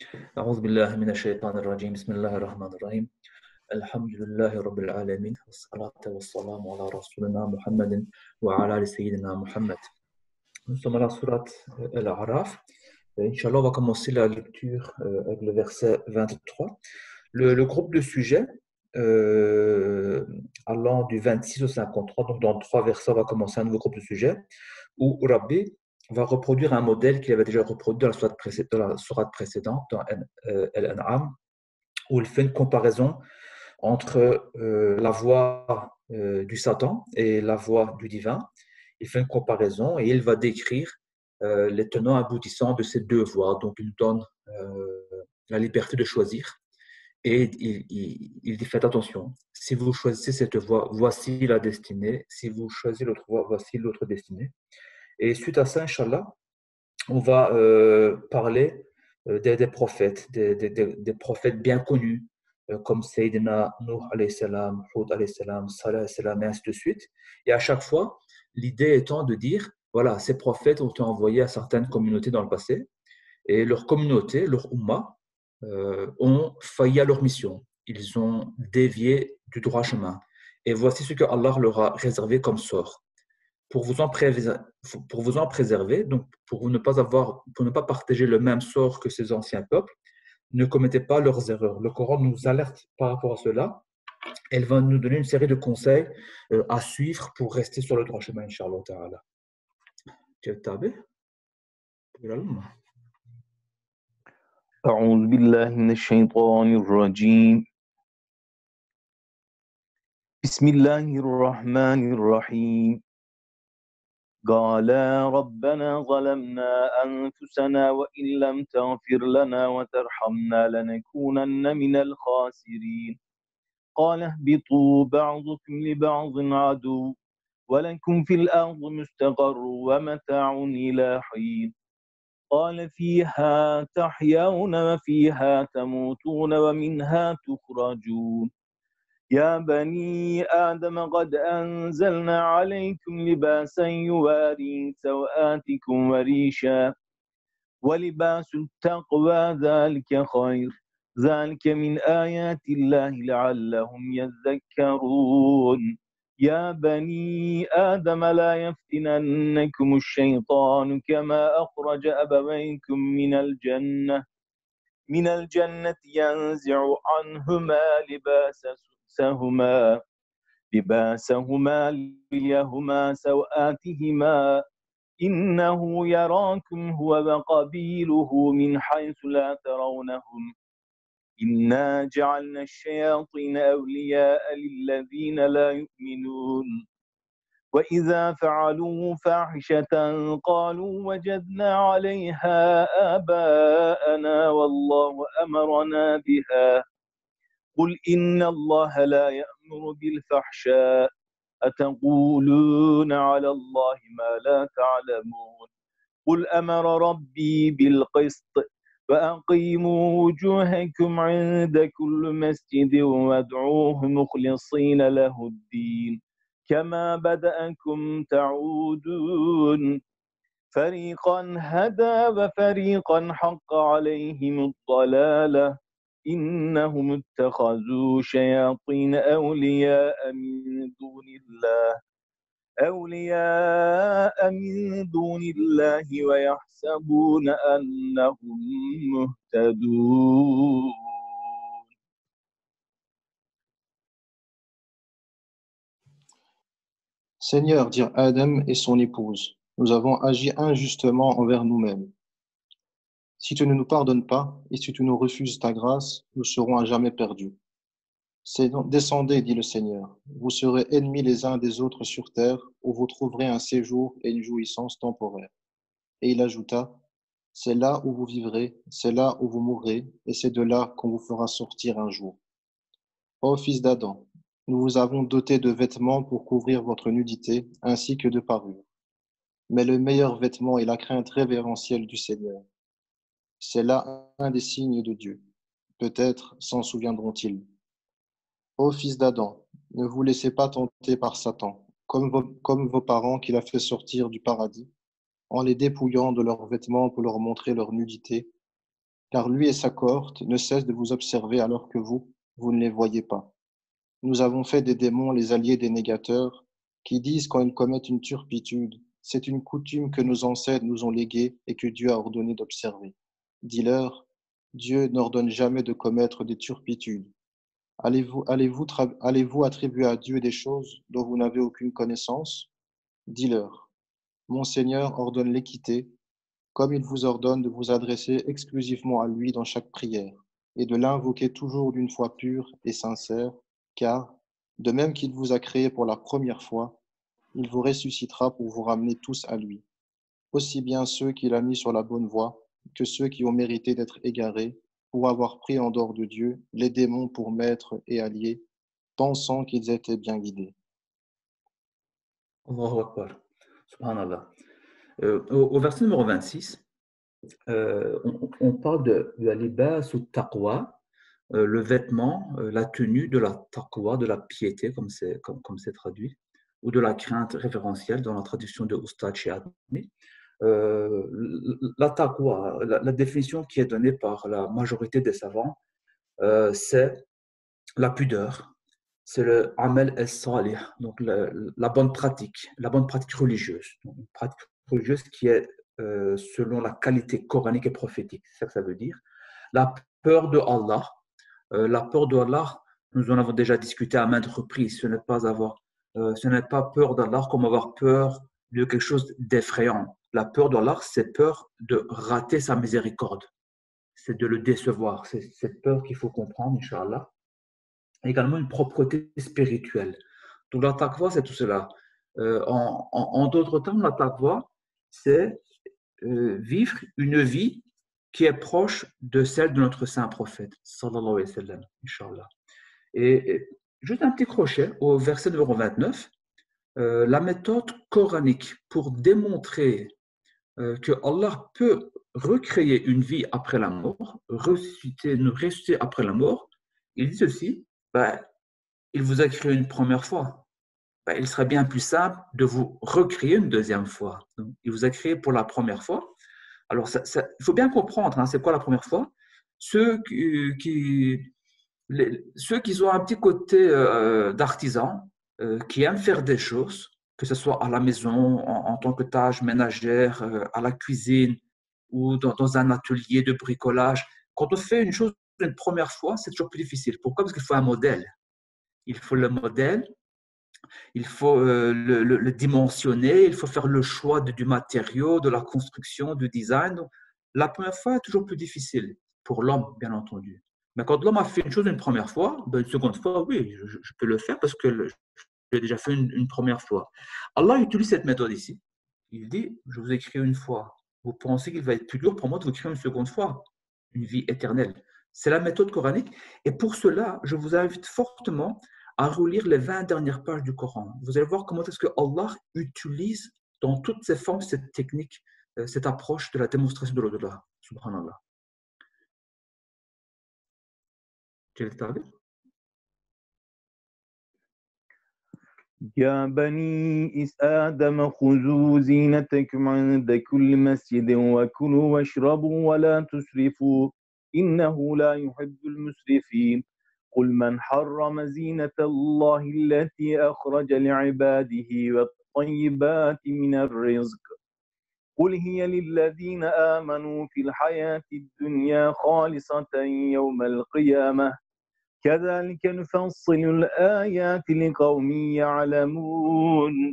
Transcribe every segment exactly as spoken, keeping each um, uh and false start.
أعوذ بالله من الشيطان الرجيم بسم الله الرحمن الرحيم الحمد لله رب العالمين والصلاة والسلام على رسولنا محمد وعلى آل سيدنا Muhammad. Nous sommes à la sourate euh, Al-A'raf. Euh, Inch'Allah, on va commencer la lecture euh, avec le verset vingt-trois. Le, le groupe de sujets euh, allant du vingt-six au cinquante-trois, donc dans trois versets, on va commencer un nouveau groupe de sujets où Rabbi va reproduire un modèle qu'il avait déjà reproduit dans la sourate précédente, dans, la sourate précédente, dans euh, Al-An'am, où il fait une comparaison entre euh, la voix euh, du Satan et la voix du divin. Il fait une comparaison et il va décrire euh, les tenants aboutissants de ces deux voies. Donc, il nous donne euh, la liberté de choisir et il, il, il dit faites attention. Si vous choisissez cette voie, voici la destinée. Si vous choisissez l'autre voie, voici l'autre destinée. Et suite à ça, Inch'Allah, on va euh, parler euh, des, des prophètes, des, des, des prophètes bien connus, euh, comme Sayyidina Nuh alayhi salam, Hud alayhi salam, Salih alayhi salam, et ainsi de suite. Et à chaque fois, l'idée étant de dire, voilà, ces prophètes ont été envoyés à certaines communautés dans le passé, et leurs communautés, leur ummah, euh, ont failli à leur mission. Ils ont dévié du droit chemin. Et voici ce que Allah leur a réservé comme sort. Pour vous en préserver, pour vous en préserver, donc pour ne pas avoir, pour ne pas partager le même sort que ces anciens peuples, ne commettez pas leurs erreurs. Le Coran nous alerte par rapport à cela. Elle va nous donner une série de conseils euh, à suivre pour rester sur le droit chemin, Inch'Allah Ta'ala. Tu es tabé? أعوذ بالله من الشيطان الرجيم بسم الله الرحمن الرحيم قال ربنا ظلمنا أنفسنا وإن لم تغفر لنا وترحمنا لنكونن من الخاسرين قال اهبطوا بعضكم لبعض عدو ولكم في الأرض مستقر ومتاع إلى حين قال فيها تحيون وفيها تموتون ومنها تخرجون يا بني آدم قد أنزلنا عليكم لباسا يواري سوآتكم وريشا ولباس التقوى ذلك خير ذلك من آيات الله لعلهم يذكرون يا بني آدم لا يفتننكم الشيطان كما أخرج أبويكم من الجنة من الجنة ينزع عنهما لباسهما لباسهما ليهما سوآتهما إنه يراكم هو وقبيله من حيث لا ترونهم إنا جعلنا الشياطين أولياء للذين لا يؤمنون وإذا فعلوا فاحشة قالوا وجدنا عليها آباءنا والله أمرنا بها قل إن الله لا يأمر بالفحشاء أتقولون على الله ما لا تعلمون قل أمر ربي بالقسط وأقيموا وجوهكم عند كل مسجد وادعوه مخلصين له الدين كما بدأكم تعودون فريقا هدى وفريقا حق عليهم الضلالة إنهم اتخذوا شياطين أولياء من دون الله أولياء من دون الله ويحسبون أنهم مهتدون. Seigneur, dirent Adam et son épouse, nous avons agi injustement envers nous-mêmes. Si tu ne nous pardonnes pas et si tu nous refuses ta grâce, nous serons à jamais perdus. Descendez, dit le Seigneur, vous serez ennemis les uns des autres sur terre, où vous trouverez un séjour et une jouissance temporaire. Et il ajouta, c'est là où vous vivrez, c'est là où vous mourrez, et c'est de là qu'on vous fera sortir un jour. Ô fils d'Adam, nous vous avons doté de vêtements pour couvrir votre nudité, ainsi que de parures. Mais le meilleur vêtement est la crainte révérentielle du Seigneur. C'est là un des signes de Dieu. Peut-être s'en souviendront-ils. Ô fils d'Adam, ne vous laissez pas tenter par Satan, comme vos, comme vos parents qu'il a fait sortir du paradis, en les dépouillant de leurs vêtements pour leur montrer leur nudité. car lui et sa cohorte ne cessent de vous observer alors que vous, vous ne les voyez pas. Nous avons fait des démons les alliés des négateurs, qui disent quand ils commettent une turpitude, c'est une coutume que nos ancêtres nous ont léguée et que Dieu a ordonné d'observer. Dis-leur, Dieu n'ordonne jamais de commettre des turpitudes. Allez-vous, allez-vous, tra- allez-vous attribuer à Dieu des choses dont vous n'avez aucune connaissance? Dis-leur, mon Seigneur ordonne l'équité, comme il vous ordonne de vous adresser exclusivement à lui dans chaque prière, et de l'invoquer toujours d'une foi pure et sincère, car, de même qu'il vous a créé pour la première fois, il vous ressuscitera pour vous ramener tous à lui, aussi bien ceux qu'il a mis sur la bonne voie que ceux qui ont mérité d'être égarés, pour avoir pris en dehors de Dieu les démons pour maîtres et alliés, pensant qu'ils étaient bien guidés. Allahu Akbar. Subhanallah. Euh, au, au verset numéro vingt-six, euh, on, on parle de la libas ou taqwa, euh, le vêtement, euh, la tenue de la taqwa, de la piété, comme c'est comme, comme c'est traduit, ou de la crainte révérentielle dans la traduction de Oustad Shiatmi. Euh, la taqwa, la, la définition qui est donnée par la majorité des savants, euh, c'est la pudeur, c'est le amal al-salih, donc la, la bonne pratique, la bonne pratique religieuse. Donc, une pratique religieuse qui est euh, selon la qualité coranique et prophétique, c'est ça que ça veut dire. La peur de Allah, euh, la peur de Allah, nous en avons déjà discuté à maintes reprises, ce n'est pas avoir, euh, ce n'est pas peur d'Allah comme avoir peur de quelque chose d'effrayant. La peur d'Allah, c'est peur de rater sa miséricorde, c'est de le décevoir, c'est cette peur qu'il faut comprendre, Inch'Allah. Également une propreté spirituelle. Donc la taqwa, c'est tout cela. Euh, en en, en d'autres termes, la taqwa, c'est euh, vivre une vie qui est proche de celle de notre saint prophète, sallallahu alayhi wa sallam, Inch'Allah. Et, et juste un petit crochet au verset numéro vingt-neuf, euh, la méthode coranique pour démontrer euh, que Allah peut recréer une vie après la mort, ressusciter, nous ressusciter après la mort, il dit ceci, ben, il vous a créé une première fois. Ben, il serait bien plus simple de vous recréer une deuxième fois. Donc, il vous a créé pour la première fois. Alors, ça, ça, il faut bien comprendre, hein, c'est quoi la première fois? Ceux qui, qui, les, ceux qui ont un petit côté euh, d'artisan, euh, qui aiment faire des choses, que ce soit à la maison, en, en tant que tâche ménagère, euh, à la cuisine ou dans, dans un atelier de bricolage. Quand on fait une chose une première fois, c'est toujours plus difficile. Pourquoi? Parce qu'il faut un modèle. Il faut le modèle, il faut euh, le, le, le, dimensionner, il faut faire le choix de, du matériau, de la construction, du design. Donc, la première fois est toujours plus difficile pour l'homme, bien entendu. Mais quand l'homme a fait une chose une première fois, ben une seconde fois, oui, je, je peux le faire parce que j'ai déjà fait une, une première fois. Allah utilise cette méthode ici. Il dit, je vous ai créé une fois. Vous pensez qu'il va être plus dur pour moi de vous créer une seconde fois, une vie éternelle. C'est la méthode coranique. Et pour cela, je vous invite fortement à relire les vingt dernières pages du Coran. Vous allez voir comment est-ce que Allah utilise dans toutes ses formes cette technique, cette approche de la démonstration de l'au-delà. Subhanallah. Quel est le يا بني آدم خذوا زينتكم عند كل مسجد وكلوا واشربوا ولا تسرفوا إنه لا يحب المسرفين قل من حرم زينة الله التي أخرج لعباده والطيبات من الرزق قل هي للذين آمنوا في الحياة الدنيا خالصة يوم القيامة كذلك نفصل الآيات لقوم يعلمون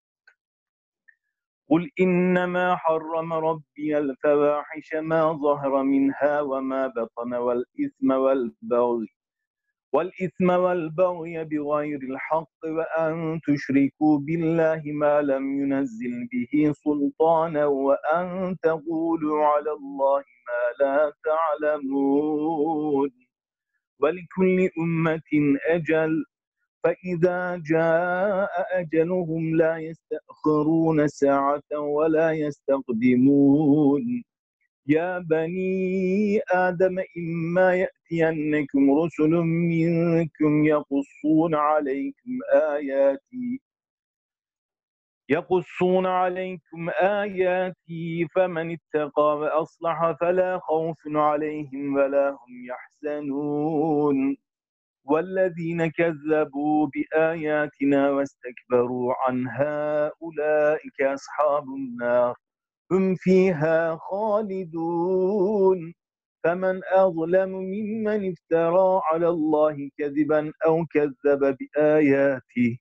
قل إنما حرم ربي الفواحش ما ظهر منها وما بطن والإثم والبغي والإثم والبغي بغير الحق وأن تشركوا بالله ما لم ينزل به سلطانا وأن تقولوا على الله ما لا تعلمون ولكل أمة أجل فإذا جاء أجلهم لا يستأخرون ساعة ولا يستقدمون يا بني آدم إما يأتينكم رسل منكم يقصون عليكم آياتي يقصون عليكم آياتي فمن اتقى وأصلح فلا خوف عليهم ولا هم يحزنون والذين كذبوا بآياتنا واستكبروا عنها أولئك أصحاب النار هم فيها خالدون فمن أظلم ممن افترى على الله كذبا أو كذب بآياته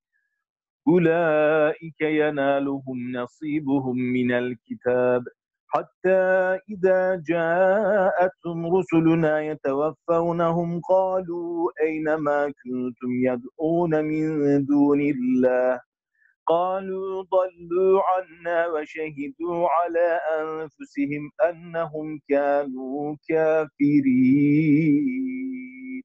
أولئك ينالهم نصيبهم من الكتاب حتى إذا جاءتهم رسلنا يتوفونهم قالوا أين ما كنتم يدعون من دون الله قالوا ضلوا عنا وشهدوا على أنفسهم أنهم كانوا كافرين.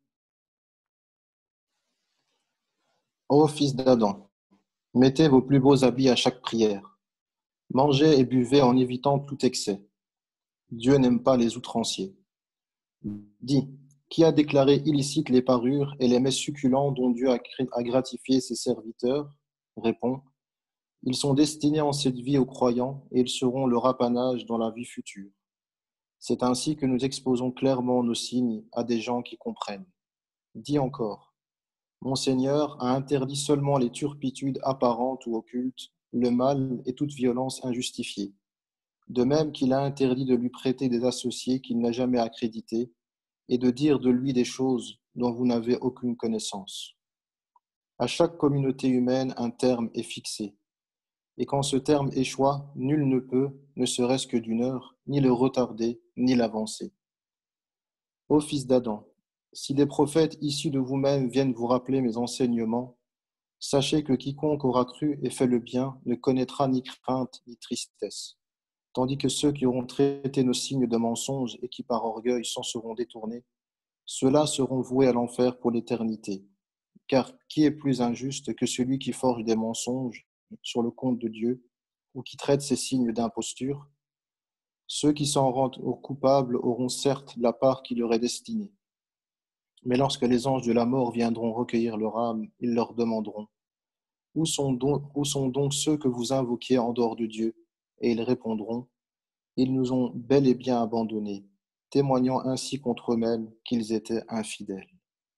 Ô fils d'Adam, mettez vos plus beaux habits à chaque prière. Mangez et buvez en évitant tout excès. Dieu n'aime pas les outranciers. Dis, qui a déclaré illicites les parures et les mets succulents dont Dieu a gratifié ses serviteurs? Réponds, ils sont destinés en cette vie aux croyants et ils seront leur apanage dans la vie future. C'est ainsi que nous exposons clairement nos signes à des gens qui comprennent. Dis encore, mon Seigneur a interdit seulement les turpitudes apparentes ou occultes, le mal et toute violence injustifiée. De même qu'il a interdit de lui prêter des associés qu'il n'a jamais accrédités et de dire de lui des choses dont vous n'avez aucune connaissance. À chaque communauté humaine, un terme est fixé. Et quand ce terme échoit, nul ne peut, ne serait-ce que d'une heure, ni le retarder, ni l'avancer. Ô fils d'Adam, si des prophètes issus de vous-même viennent vous rappeler mes enseignements, sachez que quiconque aura cru et fait le bien ne connaîtra ni crainte ni tristesse, tandis que ceux qui auront traité nos signes de mensonges et qui par orgueil s'en seront détournés, ceux-là seront voués à l'enfer pour l'éternité. Car qui est plus injuste que celui qui forge des mensonges sur le compte de Dieu ou qui traite ces signes d'imposture? Ceux qui s'en rendent aux coupables auront certes la part qui leur est destinée. Mais lorsque les anges de la mort viendront recueillir leur âme, ils leur demanderont « Où sont donc, où sont donc ceux que vous invoquiez en dehors de Dieu ?» Et ils répondront « Ils nous ont bel et bien abandonnés, témoignant ainsi contre eux-mêmes qu'ils étaient infidèles. »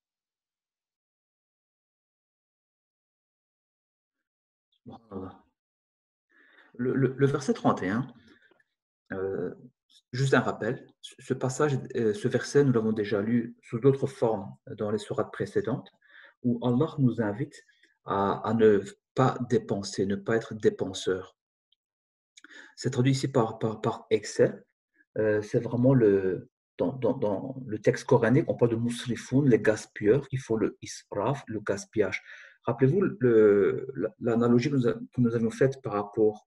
Le, le, le verset trente et un, euh, juste un rappel, ce passage, ce verset, nous l'avons déjà lu sous d'autres formes dans les sourates précédentes, où Allah nous invite à, à ne pas dépenser, ne pas être dépenseur. C'est traduit ici par, par, par excès. Euh, c'est vraiment le, dans, dans, dans le texte coranique, on parle de musrifoun, les gaspilleurs, il faut le israf, le gaspillage. Rappelez-vous l'analogie que nous, que nous avions faite par rapport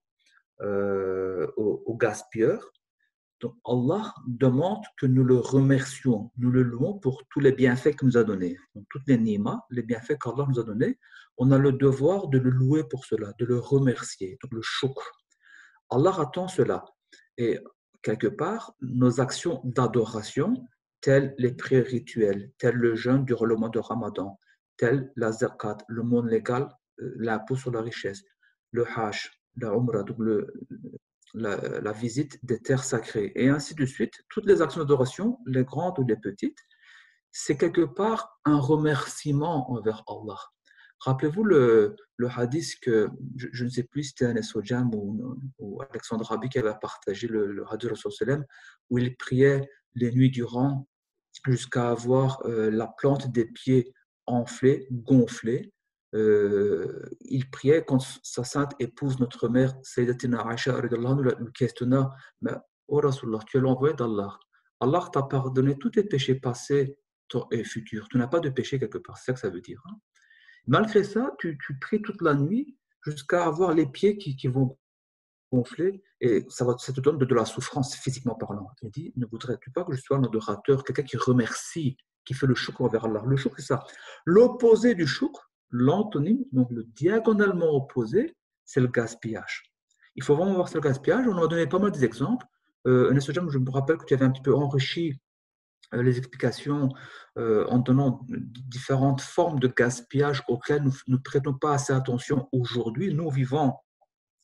euh, aux, aux gaspilleurs. Donc Allah demande que nous le remercions, nous le louons pour tous les bienfaits qu'il nous a donnés. Donc toutes les ni'mas, les bienfaits qu'Allah nous a donnés, on a le devoir de le louer pour cela, de le remercier, donc le shukr. Allah attend cela. Et quelque part, nos actions d'adoration, telles les prières rituelles, telles le jeûne durant le mois de Ramadan, telles la zakat, le monde légal, l'impôt sur la richesse, le hajj, la umrah, donc le, la, la visite des terres sacrées, et ainsi de suite, toutes les actions d'adoration, les grandes ou les petites, c'est quelque part un remerciement envers Allah. Rappelez-vous le, le hadith que, je, je ne sais plus si c'était Anas Ojam ou, ou Alexandre Rabi qui avait partagé le, le hadith Rasul, où il priait les nuits durant jusqu'à avoir euh, la plante des pieds enflée, gonflée. Euh, il priait quand sa sainte épouse, notre mère, Sayyidatina Aisha, lui questionna, mais oh Rasulullah, tu es l'envoyé d'Allah. Allah t'a pardonné tous tes péchés passés et futurs. Tu n'as pas de péché quelque part, c'est ça que ça veut dire. Hein? Malgré ça, tu, tu pries toute la nuit jusqu'à avoir les pieds qui, qui vont gonfler et ça, va, ça te donne de, de la souffrance physiquement parlant. Il dit, ne voudrais-tu pas que je sois un adorateur, quelqu'un qui remercie, qui fait le shukr envers Allah. Le shukr, c'est ça. L'opposé du shukr, l'antonyme, donc le diagonalement opposé, c'est le gaspillage. Il faut vraiment voir ce gaspillage. On en a donné pas mal d'exemples. Euh, je me rappelle que tu avais un petit peu enrichi les explications euh, en donnant différentes formes de gaspillage auxquelles nous ne prêtons pas assez attention aujourd'hui, nous vivant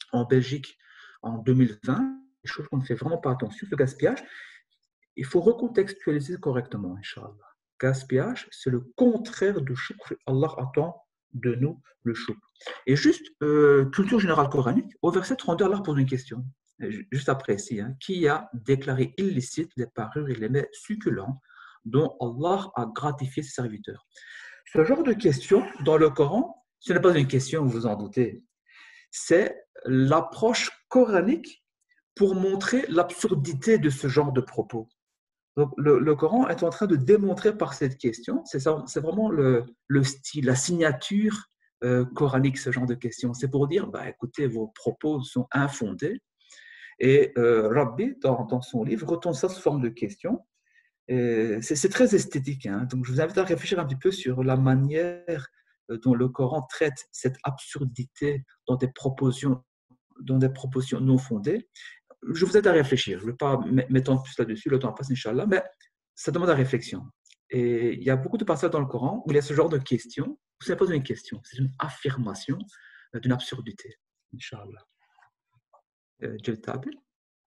en Belgique en deux mille vingt, des choses qu'on ne fait vraiment pas attention, ce gaspillage, il faut recontextualiser correctement, Inch'Allah. Gaspillage, c'est le contraire du shukr. Allah attend de nous le shukr. Et juste, euh, culture générale coranique, au verset trente-deux, Allah pose une question, juste après ici, hein, qui a déclaré illicite les parures et les mets succulents dont Allah a gratifié ses serviteurs. Ce genre de question, dans le Coran, ce n'est pas une question, vous vous en doutez, c'est l'approche coranique pour montrer l'absurdité de ce genre de propos. Donc, le, le Coran est en train de démontrer par cette question, c'est, ça, c'est vraiment le, le style, la signature euh, coranique, ce genre de questions. C'est pour dire, bah, écoutez, vos propos sont infondés. Et euh, Rabbi, dans, dans son livre, retourne ça sous forme de question. Et c'est, c'est très esthétique, hein. Donc, je vous invite à réfléchir un petit peu sur la manière dont le Coran traite cette absurdité dans des propositions, dans des propositions non fondées. Je vous aide à réfléchir. Je ne vais pas m'étendre plus là-dessus, le temps passe, Inch'Allah, mais ça demande à réflexion. Et il y a beaucoup de passages dans le Coran où il y a ce genre de questions, où ce n'est pas une question, c'est une affirmation d'une absurdité. Inch'Allah. Jeltabil.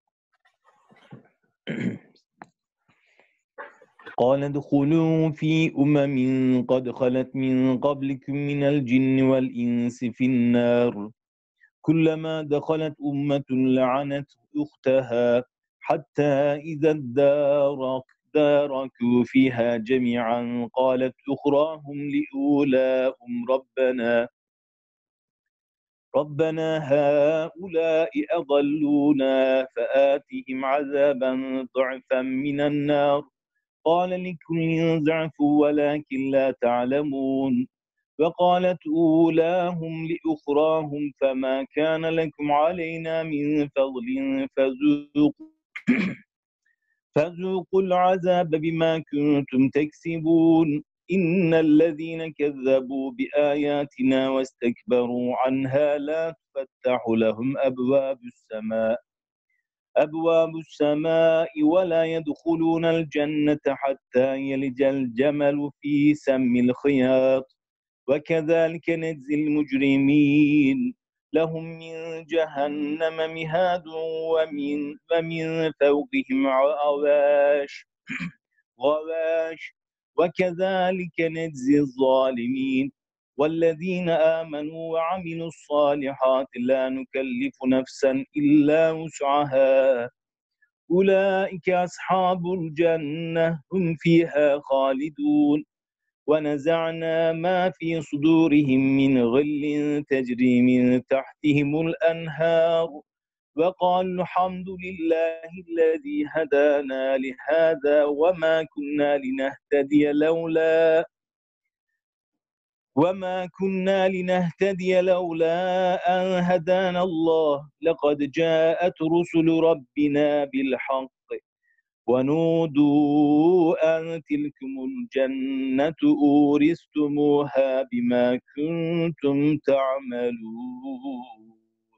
قال ادخلوا في أمم قد خلت من قبلكم من الجن والإنس في النار كلما دخلت أمة لعنت أختها حتى إذا ادارك داركوا فيها جميعا قالت أخراهم لأولاهم ربنا ربنا هؤلاء أضلونا فآتهم عذابا ضعفا من النار قال لكل ضعف ولكن لا تعلمون وقالت أولاهم لأخراهم فما كان لكم علينا من فضل فذوقوا فذوقوا العذاب بما كنتم تكسبون إن الذين كذبوا بآياتنا واستكبروا عنها لا تفتح لهم أبواب السماء أبواب السماء ولا يدخلون الجنة حتى يلج الجمل في سم الخياط وكذلك نجزي المجرمين لهم من جهنم مهاد ومن, ومن فوقهم غواش غواش وكذلك نجزي الظالمين والذين آمنوا وعملوا الصالحات لا نكلف نفسا إلا وسعها أولئك أصحاب الجنة هم فيها خالدون ونزعنا ما في صدورهم من غل تجري من تحتهم الأنهار وقالوا الحمد لله الذي هدانا لهذا وما كنا لنهتدي لولا وما كنا لنهتدي لولا أن هدانا الله لقد جاءت رسل ربنا بالحق ونودوا أن تلكم الجنة أورثتموها بما كنتم تعملون.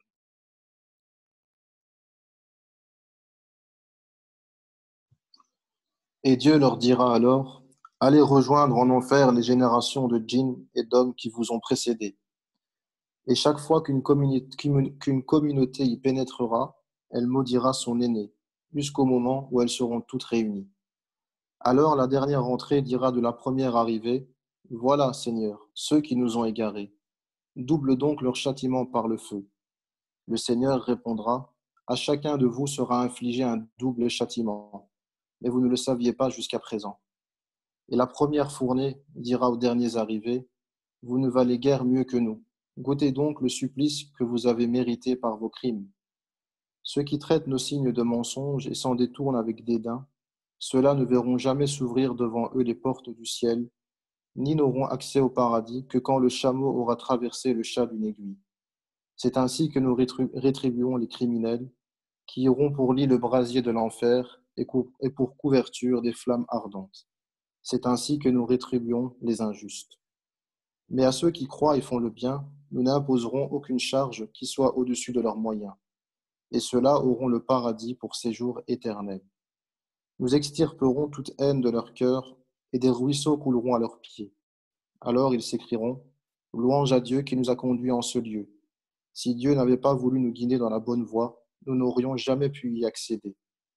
Et Dieu leur dira alors, allez rejoindre en enfer les générations de djinns et d'hommes qui vous ont précédés. Et chaque fois qu'une communi- qu'une communauté y pénétrera, elle maudira son aîné, jusqu'au moment où elles seront toutes réunies. Alors la dernière entrée dira de la première arrivée, voilà, Seigneur, ceux qui nous ont égarés. Double donc leur châtiment par le feu. Le Seigneur répondra, à chacun de vous sera infligé un double châtiment, mais vous ne le saviez pas jusqu'à présent. Et la première fournée dira aux derniers arrivés, vous ne valez guère mieux que nous. Goûtez donc le supplice que vous avez mérité par vos crimes. Ceux qui traitent nos signes de mensonges et s'en détournent avec dédain, ceux-là ne verront jamais s'ouvrir devant eux les portes du ciel, ni n'auront accès au paradis que quand le chameau aura traversé le chat d'une aiguille. C'est ainsi que nous rétribuons les criminels, qui auront pour lit le brasier de l'enfer et pour couverture des flammes ardentes. C'est ainsi que nous rétribuons les injustes. Mais à ceux qui croient et font le bien, nous n'imposerons aucune charge qui soit au-dessus de leurs moyens, et ceux-là auront le paradis pour séjour éternel. Nous extirperons toute haine de leur cœur, et des ruisseaux couleront à leurs pieds. Alors ils s'écrieront, louange à Dieu qui nous a conduits en ce lieu. Si Dieu n'avait pas voulu nous guider dans la bonne voie, nous n'aurions jamais pu y accéder.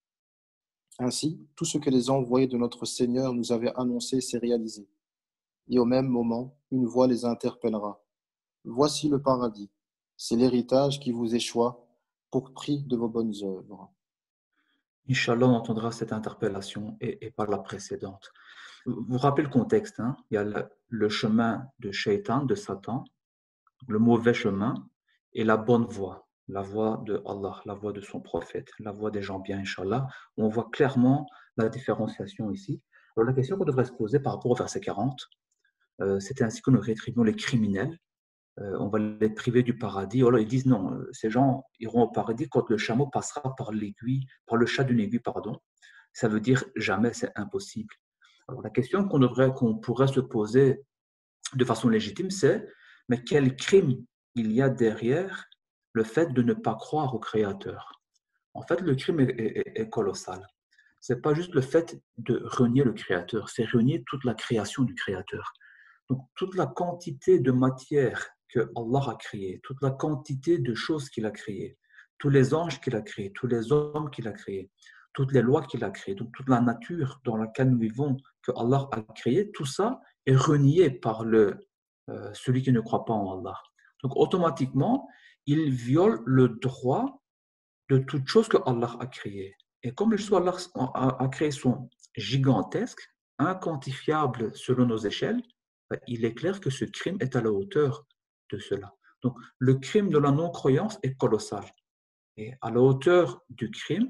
Ainsi, tout ce que les envoyés de notre Seigneur nous avaient annoncé s'est réalisé. Et au même moment, une voix les interpellera. Voici le paradis. C'est l'héritage qui vous échoit pour prix de vos bonnes œuvres. Inch'Allah, on entendra cette interpellation et, et pas la précédente. Vous vous rappelez le contexte, hein? Il y a le, le chemin de Shaitan, de Satan, le mauvais chemin, et la bonne voie, la voie de Allah, la voie de son prophète, la voie des gens bien, Inch'Allah. On voit clairement la différenciation ici. Alors la question qu'on devrait se poser par rapport au verset quarante, euh, c'était ainsi que nous rétribuons les criminels. Euh, on va les priver du paradis. Alors ils disent non, euh, ces gens iront au paradis quand le chameau passera par l'aiguille, par le chat d'une aiguille, pardon. Ça veut dire jamais, c'est impossible. Alors la question qu'on devrait, qu'on pourrait se poser de façon légitime, c'est mais quel crime il y a derrière le fait de ne pas croire au Créateur? En fait, le crime est, est, est colossal. Ce n'est pas juste le fait de renier le Créateur, c'est renier toute la création du Créateur. Donc, toute la quantité de matière que Allah a créée, toute la quantité de choses qu'il a créées, tous les anges qu'il a créés, tous les hommes qu'il a créés, toutes les lois qu'il a créées, donc toute la nature dans laquelle nous vivons, que Allah a créée, tout ça est renié par le, euh, celui qui ne croit pas en Allah. Donc, automatiquement, il viole le droit de toute chose que Allah a créée. Et comme les choses qu'Allah a, a créées sont gigantesques, inquantifiables selon nos échelles, il est clair que ce crime est à la hauteur de cela. Donc, le crime de la non-croyance est colossal. Et à la hauteur du crime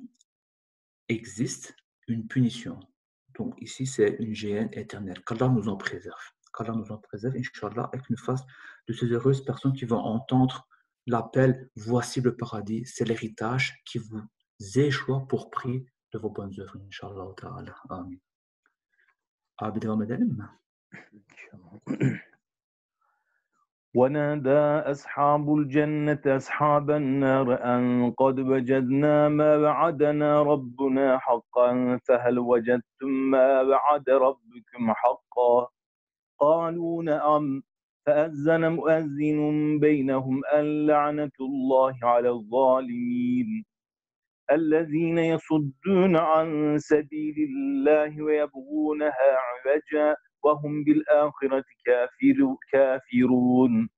existe une punition. Donc, ici, c'est une géhenne éternelle. Qu'Allah nous en préserve. Qu'Allah nous en préserve, Inch'Allah, et qu'il nous fasse de ces heureuses personnes qui vont entendre l'appel « Voici le paradis », c'est l'héritage qui vous échoit pour prix de vos bonnes œuvres, Inch'Allah ta'ala. Amin. Abid Ramadan. ونادى أصحاب الجنة أصحاب النار أن قد وجدنا ما وعدنا ربنا حقا فهل وجدتم ما وعد ربكم حقا قالوا نعم فأذن مؤذن بينهم أن لعنة الله على الظالمين الذين يصدون عن سبيل الله ويبغونها عوجا وهم بالآخرة كافر كافرون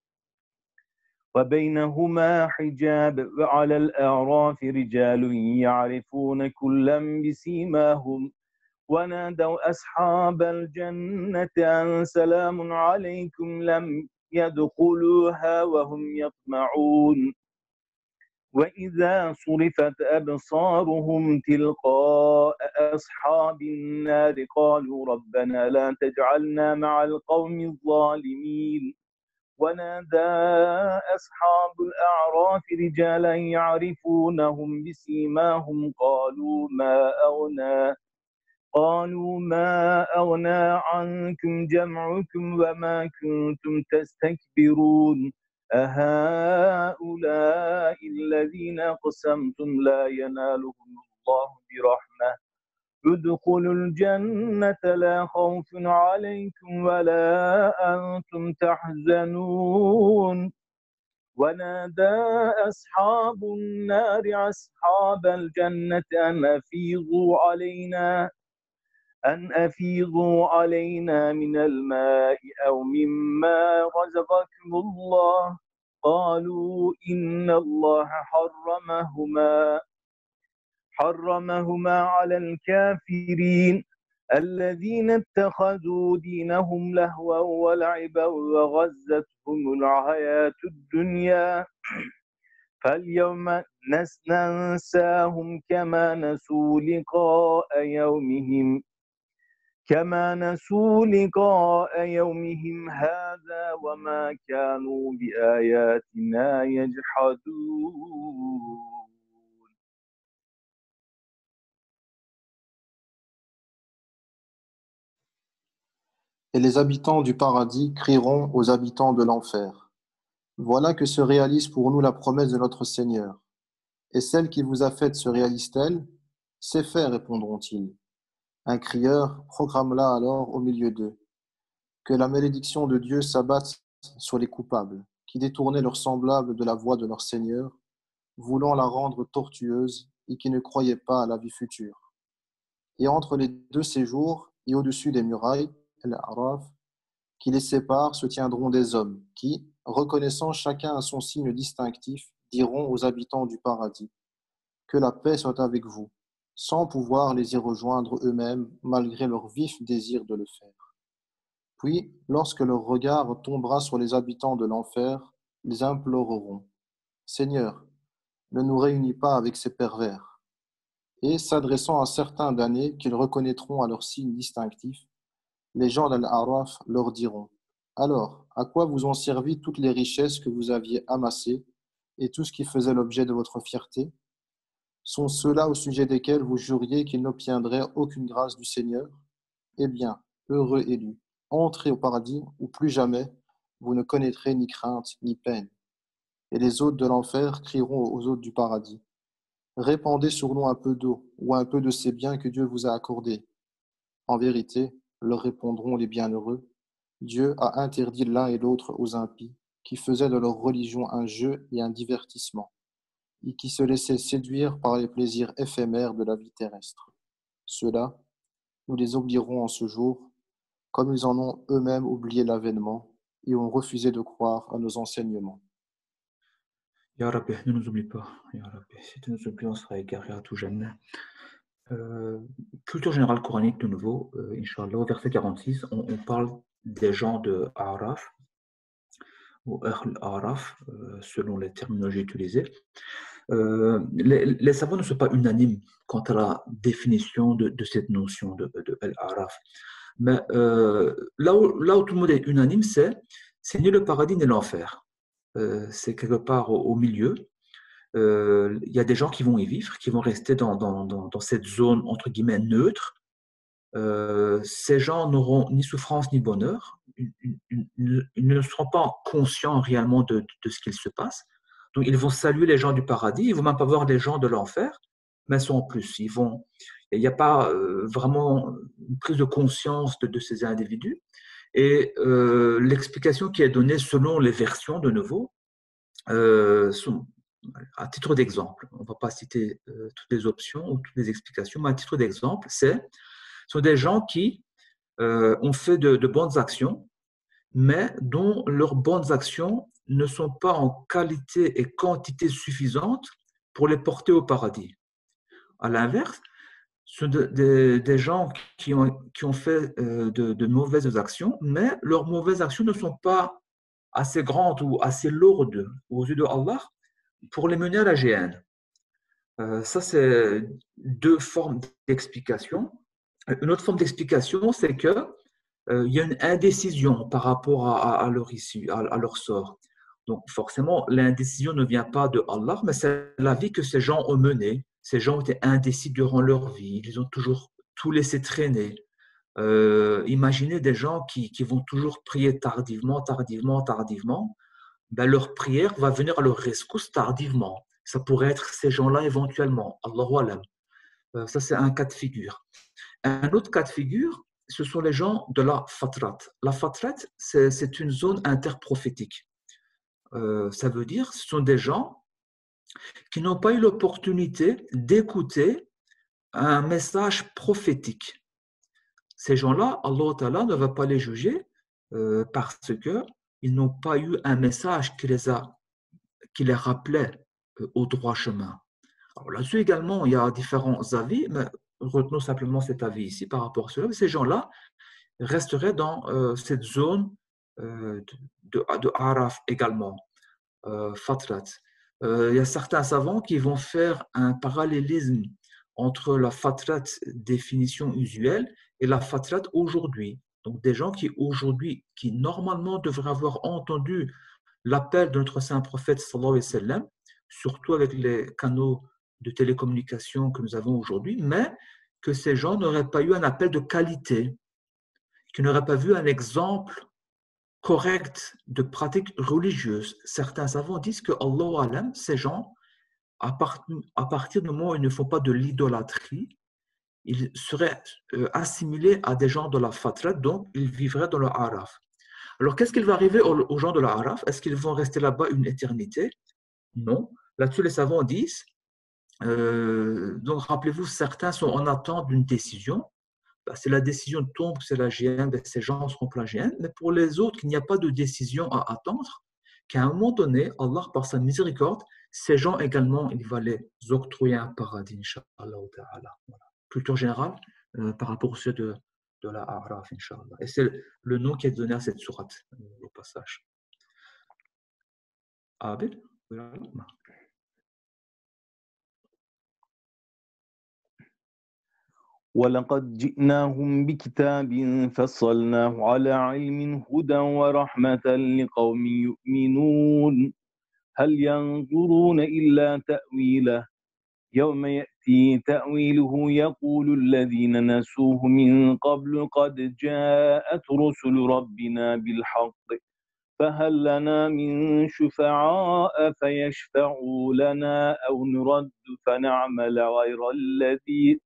وبينهما حجاب وعلى الأعراف رجال يعرفون كلا بسيماهم ونادوا أصحاب الجنة أن سلام عليكم لم يدخلوها وهم يطمعون وإذا صرفت أبصارهم تلقاء أصحاب النار قالوا ربنا لا تجعلنا مع القوم الظالمين ونادى أصحاب الأعراف رجالا يعرفونهم بسيماهم قالوا ما أغنى قالوا ما أغنى عنكم جمعكم وما كنتم تستكبرون أهؤلاء الذين أقسمتم لا ينالهم الله برحمة ادخلوا الجنة لا خوف عليكم ولا أنتم تحزنون ونادى أصحاب النار أصحاب الجنة أن أفيضوا علينا أن أفيضوا علينا من الماء أو مما رزقكم الله قالوا إن الله حرمهما حرمهما على الكافرين الذين اتخذوا دينهم لهوا ولعبا وغزتهم الحياة الدنيا فاليوم ننساهم كما نسوا لقاء يومهم كما نسوا لقاء يومهم هذا وما كانوا بآياتنا يجحدون. Et les habitants du paradis crieront aux habitants de l'enfer. Voilà que se réalise pour nous la promesse de notre Seigneur. Et celle qui vous a faite se réalise-t-elle? C'est fait, répondront-ils. Un crieur proclamera alors au milieu d'eux. Que la malédiction de Dieu s'abatte sur les coupables, qui détournaient leurs semblables de la voie de leur Seigneur, voulant la rendre tortueuse et qui ne croyaient pas à la vie future. Et entre les deux séjours et au-dessus des murailles, Al-A'raf, qui les séparent, se tiendront des hommes qui, reconnaissant chacun à son signe distinctif, diront aux habitants du paradis « Que la paix soit avec vous », sans pouvoir les y rejoindre eux-mêmes malgré leur vif désir de le faire. Puis, lorsque leur regard tombera sur les habitants de l'enfer, ils imploreront « Seigneur, ne nous réunis pas avec ces pervers ». Et, s'adressant à certains damnés qu'ils reconnaîtront à leur signe distinctif, les gens d'Al-A'raf leur diront « Alors, à quoi vous ont servi toutes les richesses que vous aviez amassées et tout ce qui faisait l'objet de votre fierté ? Sont ceux-là au sujet desquels vous juriez qu'ils n'obtiendraient aucune grâce du Seigneur ? Eh bien, heureux élus, entrez au paradis où plus jamais vous ne connaîtrez ni crainte ni peine. » Et les hôtes de l'enfer crieront aux hôtes du paradis « Répandez sur nous un peu d'eau ou un peu de ces biens que Dieu vous a accordés. » En vérité, leur répondront les bienheureux, Dieu a interdit l'un et l'autre aux impies, qui faisaient de leur religion un jeu et un divertissement, et qui se laissaient séduire par les plaisirs éphémères de la vie terrestre. Ceux-là, nous les oublierons en ce jour, comme ils en ont eux-mêmes oublié l'avènement et ont refusé de croire à nos enseignements. Ya Rabbi, ne nous oublie pas. Ya Rabbi, si tu nous oublies, on sera égaré à tout jamais. Euh, culture générale coranique de nouveau, euh, Inch'Allah, au verset quarante-six, on, on parle des gens de Araf, ou Ahl Araf, euh, selon les terminologies utilisées. Euh, les, les savants ne sont pas unanimes quant à la définition de, de cette notion de, de Al-Araf. Mais euh, là, où, là où tout le monde est unanime, c'est c'est ni le paradis ni l'enfer. Euh, c'est quelque part au, au milieu. Il euh, y a des gens qui vont y vivre, qui vont rester dans, dans, dans, dans cette zone entre guillemets neutre. Euh, ces gens n'auront ni souffrance ni bonheur. Ils, ils, ils, ils ne seront pas conscients réellement de, de, de ce qu'il se passe. Donc, ils vont saluer les gens du paradis. Ils ne vont même pas voir les gens de l'enfer, mais sont en plus. Ils vont, il n'y a pas euh, vraiment une prise de conscience de, de ces individus. Et euh, l'explication qui est donnée selon les versions, de nouveau, euh, sont, à titre d'exemple, on ne va pas citer euh, toutes les options ou toutes les explications, mais à titre d'exemple, c'est ce sont des gens qui euh, ont fait de, de bonnes actions, mais dont leurs bonnes actions ne sont pas en qualité et quantité suffisante pour les porter au paradis. À l'inverse, ce sont de, de, des gens qui ont, qui ont fait euh, de, de mauvaises actions, mais leurs mauvaises actions ne sont pas assez grandes ou assez lourdes aux yeux de Allah pour les mener à la géhenne. Euh, ça, c'est deux formes d'explication. Une autre forme d'explication, c'est qu'il euh, y a une indécision par rapport à, à, à leur issue, à, à leur sort. Donc, forcément, l'indécision ne vient pas de Allah, mais c'est la vie que ces gens ont menée. Ces gens ont été indécis durant leur vie. Ils ont toujours tout laissé traîner. Euh, imaginez des gens qui, qui vont toujours prier tardivement, tardivement, tardivement. Ben, leur prière va venir à leur rescousse tardivement. Ça pourrait être ces gens-là éventuellement. Allahu alam. Euh, ça, c'est un cas de figure. Un autre cas de figure, ce sont les gens de la fatrat. La fatrat, c'est, c'est une zone interprophétique. Euh, ça veut dire ce sont des gens qui n'ont pas eu l'opportunité d'écouter un message prophétique. Ces gens-là, Allah Ta'ala ne va pas les juger euh, parce qu'ils n'ont pas eu un message qui les, a, qui les rappelait euh, au droit chemin. Alors là-dessus également, il y a différents avis, mais retenons simplement cet avis ici par rapport à cela. Ces gens-là resteraient dans euh, cette zone euh, de, de, de Araf également. Euh, fatrat. Euh, il y a certains savants qui vont faire un parallélisme entre la fatrat définition usuelle et la fatrat aujourd'hui. Donc des gens qui aujourd'hui, qui normalement devraient avoir entendu l'appel de notre saint prophète sallallahu alayhi wa sallam, surtout avec les canaux de télécommunication que nous avons aujourd'hui, mais que ces gens n'auraient pas eu un appel de qualité, qui n'auraient pas vu un exemple correct de pratique religieuse. Certains savants disent que Allah alam, ces gens, à, part, à partir du moment où ils ne font pas de l'idolâtrie, ils seraient euh, assimilés à des gens de la fatrat, donc ils vivraient dans le araf. Alors, qu'est-ce qu'il va arriver aux, aux gens de la Araf? Est-ce qu'ils vont rester là-bas une éternité? Non. Là-dessus, les savants disent, euh, donc rappelez-vous, certains sont en attente d'une décision. Ben, si la décision tombe, c'est la G N, ben, ces gens seront plagiens. Mais pour les autres, il n'y a pas de décision à attendre, qu'à un moment donné, Allah, par sa miséricorde, ces gens également, il va les octroyer un paradis, Inch'Allah ta'ala. Voilà. Culture générale euh, par rapport au sujet de, de la A'raf, Inch'Allah. Et c'est le nom qui est donné à cette sourate, euh, au passage. Abel? Voilà. ولقد جئناهم بكتاب فصلناه على علم هدى ورحمة لقوم يؤمنون هل ينظرون إلا تأويله يوم يأتي تأويله يقول الذين نسوه من قبل قد جاءت رسل ربنا بالحق فهل لنا من شفعاء فيشفعوا لنا أو نرد فنعمل غير الذي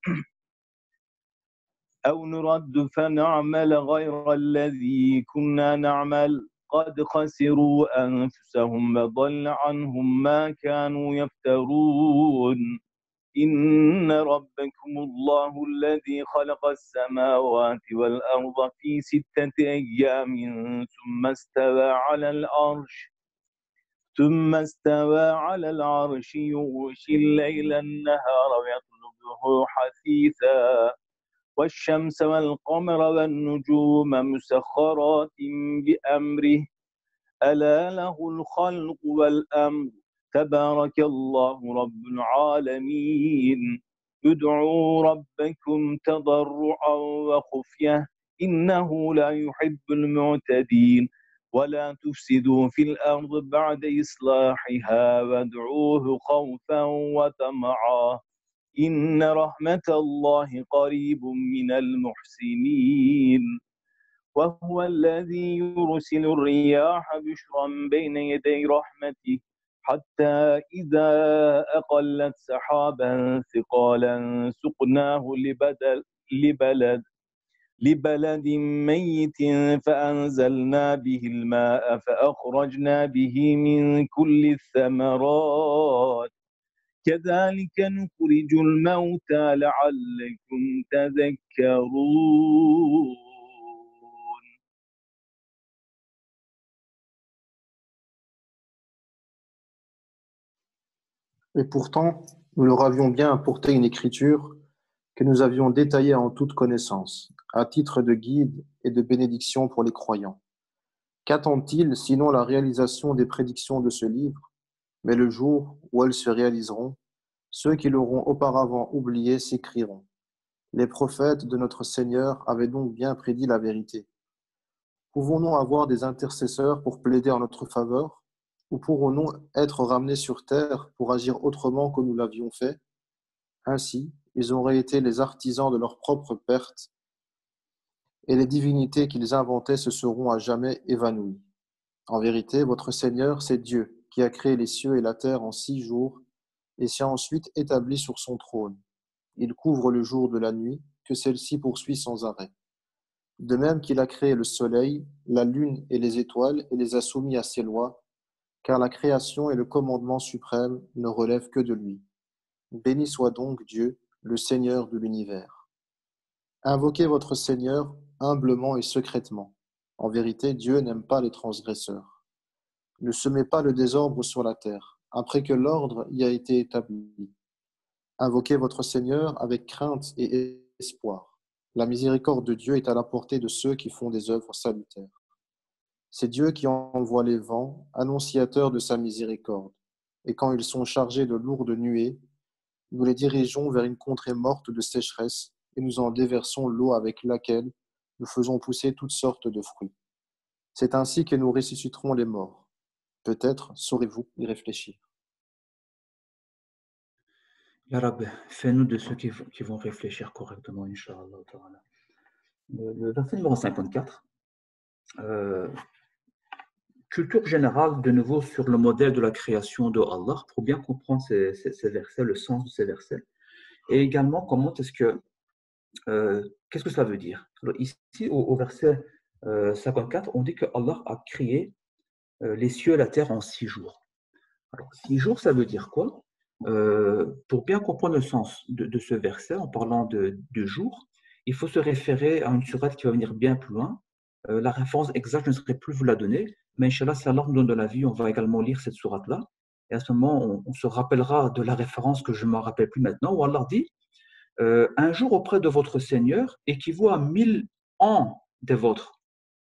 أو نرد فنعمل غير الذي كنا نعمل قد خسروا أنفسهم وضل عنهم ما كانوا يفترون إن ربكم الله الذي خلق السماوات والأرض في ستة أيام ثم استوى على العرش ثم استوى على العرش يغشي الليل النهار ويطلبه حثيثا والشمس والقمر والنجوم مسخرات بأمره ألا له الخلق والأمر تبارك الله رب العالمين ادعوا ربكم تضرعا وخفية إنه لا يحب المعتدين ولا تفسدوا في الأرض بعد إصلاحها وادعوه خوفا وطمعا إن رحمة الله قريب من المحسنين وهو الذي يرسل الرياح بشرا بين يدي رحمته حتى إذا أقلت سحابا ثقالا سقناه لبلد, لبلد, لبلد ميت فأنزلنا به الماء فأخرجنا به من كل الثمرات كذلك نخرج الموتى لعلكم تذكرون. Et pourtant, nous leur avions bien apporté une écriture que nous avions détaillée en toute connaissance, à titre de guide et de bénédiction pour les croyants. Qu'attendent-ils sinon la réalisation des prédictions de ce livre? Mais le jour où elles se réaliseront, ceux qui l'auront auparavant oublié s'écrieront. Les prophètes de notre Seigneur avaient donc bien prédit la vérité. Pouvons-nous avoir des intercesseurs pour plaider en notre faveur? Ou pourrons-nous être ramenés sur terre pour agir autrement que nous l'avions fait? Ainsi, ils auraient été les artisans de leur propre perte, et les divinités qu'ils inventaient se seront à jamais évanouies. En vérité, votre Seigneur, c'est Dieu, qui a créé les cieux et la terre en six jours, et s'est ensuite établi sur son trône. Il couvre le jour de la nuit, que celle-ci poursuit sans arrêt. De même qu'il a créé le soleil, la lune et les étoiles, et les a soumis à ses lois, car la création et le commandement suprême ne relèvent que de lui. Béni soit donc Dieu, le Seigneur de l'univers. Invoquez votre Seigneur humblement et secrètement. En vérité, Dieu n'aime pas les transgresseurs. Ne semez pas le désordre sur la terre, après que l'ordre y a été établi. Invoquez votre Seigneur avec crainte et espoir. La miséricorde de Dieu est à la portée de ceux qui font des œuvres salutaires. C'est Dieu qui envoie les vents, annonciateurs de sa miséricorde. Et quand ils sont chargés de lourdes nuées, nous les dirigeons vers une contrée morte de sécheresse et nous en déversons l'eau avec laquelle nous faisons pousser toutes sortes de fruits. C'est ainsi que nous ressusciterons les morts. Peut-être saurez-vous y réfléchir. Ya Rabbi, fais-nous de ceux qui, qui vont réfléchir correctement, Inch'Allah. Le, le verset numéro cinquante-quatre. Euh, culture générale, de nouveau, sur le modèle de la création de Allah, pour bien comprendre ces, ces, ces versets, le sens de ces versets. Et également, comment est-ce que, euh, qu'est-ce que ça veut dire? Alors, ici, au, au verset euh, cinquante-quatre, on dit que Allah a créé euh, les cieux et la terre en six jours. Alors, six jours, ça veut dire quoi? Euh, pour bien comprendre le sens de, de ce verset, en parlant de, de jours, il faut se référer à une sourate qui va venir bien plus loin. Euh, la référence exacte, je ne saurais plus vous la donner, mais Inch'Allah, si Allah nous donne de la vie, on va également lire cette sourate-là. Et à ce moment, on, on se rappellera de la référence que je ne me rappelle plus maintenant, où Allah dit euh, un jour auprès de votre Seigneur équivaut à mille ans des vôtres.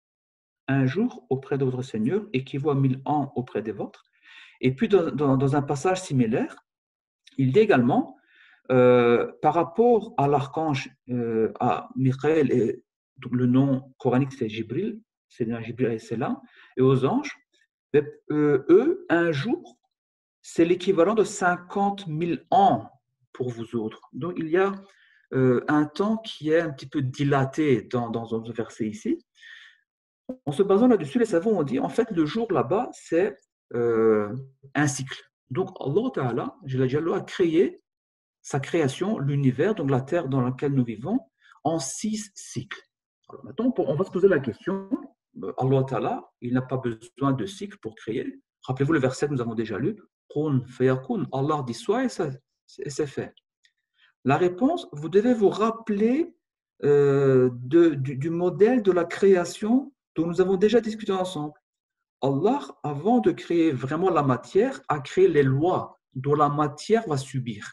Un jour auprès de votre Seigneur équivaut à mille ans auprès des vôtres. Et puis, dans, dans, dans un passage similaire, il dit également, euh, par rapport à l'archange, euh, à Michael, et donc le nom coranique c'est Jibril, c'est Jibril c'est là, et aux anges, mais, euh, eux, un jour, c'est l'équivalent de cinquante mille ans pour vous autres. Donc, il y a euh, un temps qui est un petit peu dilaté dans, dans ce verset ici. En se basant là-dessus, les savants ont dit, en fait, le jour là-bas, c'est euh, un cycle. Donc, Allah Ta'ala, Jalla Jalla, a créé sa création, l'univers, donc la terre dans laquelle nous vivons, en six cycles. Alors maintenant, on va se poser la question, Allah Ta'ala, il n'a pas besoin de cycles pour créer. Rappelez-vous le verset que nous avons déjà lu, Kun fayakun, Allah dit soit et c'est fait. La réponse, vous devez vous rappeler euh, de, du, du modèle de la création dont nous avons déjà discuté ensemble. Allah, avant de créer vraiment la matière, a créé les lois dont la matière va subir.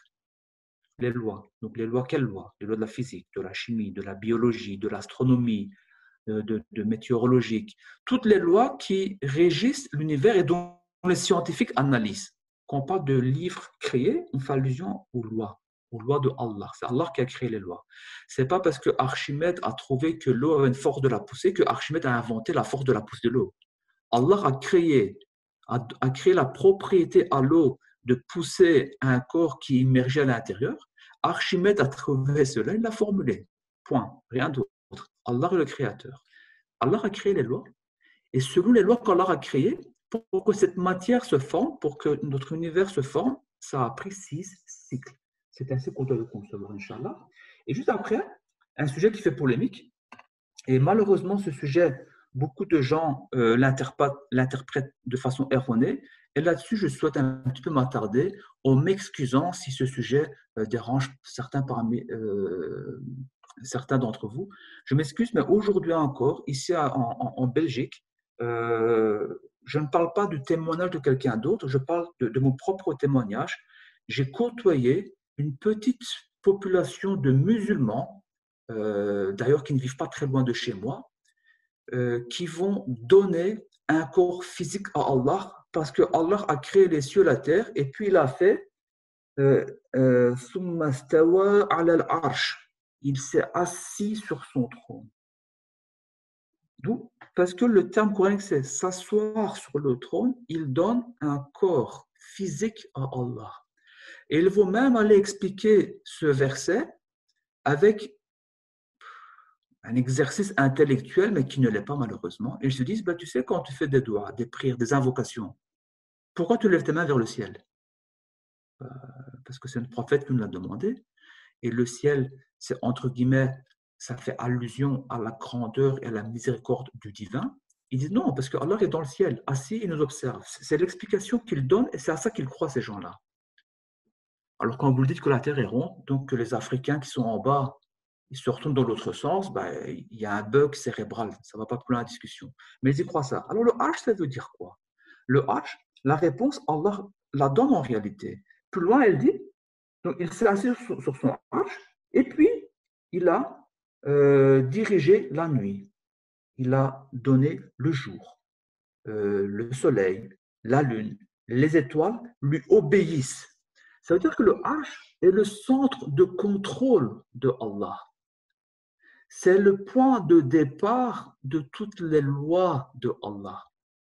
Les lois. Donc les lois, quelles lois? Les lois de la physique, de la chimie, de la biologie, de l'astronomie, de, de, de météorologique. Toutes les lois qui régissent l'univers et dont les scientifiques analysent. Quand on parle de livres créés, on fait allusion aux lois, aux lois de Allah. C'est Allah qui a créé les lois. Ce n'est pas parce que Archimède a trouvé que l'eau avait une force de la poussée que Archimède a inventé la force de la poussée de l'eau. Allah a créé, a, a créé la propriété à l'eau de pousser un corps qui immergeait à l'intérieur. Archimède a trouvé cela, il l'a formulé. Point. Rien d'autre. Allah est le créateur. Allah a créé les lois. Et selon les lois qu'Allah a créées, pour, pour que cette matière se forme, pour que notre univers se forme, ça a pris six cycles. C'est ainsi qu'on doit le concevoir, Inch'Allah. Et juste après, un sujet qui fait polémique. Et malheureusement, ce sujet, beaucoup de gens euh, l'interprètent de façon erronée. Et là-dessus, je souhaite un petit peu m'attarder en m'excusant si ce sujet euh, dérange certains, parmi, euh, certains d'entre vous. Je m'excuse, mais aujourd'hui encore, ici en, en, en Belgique, euh, je ne parle pas du témoignage de quelqu'un d'autre, je parle de, de mon propre témoignage. J'ai côtoyé une petite population de musulmans, euh, d'ailleurs qui ne vivent pas très loin de chez moi, euh, qui vont donner un corps physique à Allah parce que Allah a créé les cieux et la terre et puis il a fait euh, euh, il s'est assis sur son trône. D'où parce que le terme coranique c'est s'asseoir sur le trône, il donne un corps physique à Allah. Et ils vont même aller expliquer ce verset avec un exercice intellectuel, mais qui ne l'est pas malheureusement. Et ils se disent, bah, tu sais, quand tu fais des doigts, des prières, des invocations, pourquoi tu lèves tes mains vers le ciel? euh, Parce que c'est le prophète qui nous l'a demandé. Et le ciel, c'est entre guillemets, ça fait allusion à la grandeur et à la miséricorde du divin. Ils disent non, parce que Allah est dans le ciel, assis, il nous observe. C'est l'explication qu'il donne et c'est à ça qu'ils croient, ces gens-là. Alors quand vous dites que la terre est ronde, donc que les Africains qui sont en bas, ils se retournent dans l'autre sens, ben, il y a un bug cérébral, ça ne va pas plus loin la discussion. Mais ils y croient ça. Alors le Arsh, ça veut dire quoi? Le Arsh, la réponse, Allah la donne en réalité. Plus loin, elle dit, donc il s'est assis sur, sur son Arsh, et puis il a euh, dirigé la nuit. Il a donné le jour, euh, le soleil, la lune, les étoiles lui obéissent. Ça veut dire que le Arsh est le centre de contrôle de Allah. C'est le point de départ de toutes les lois de Allah.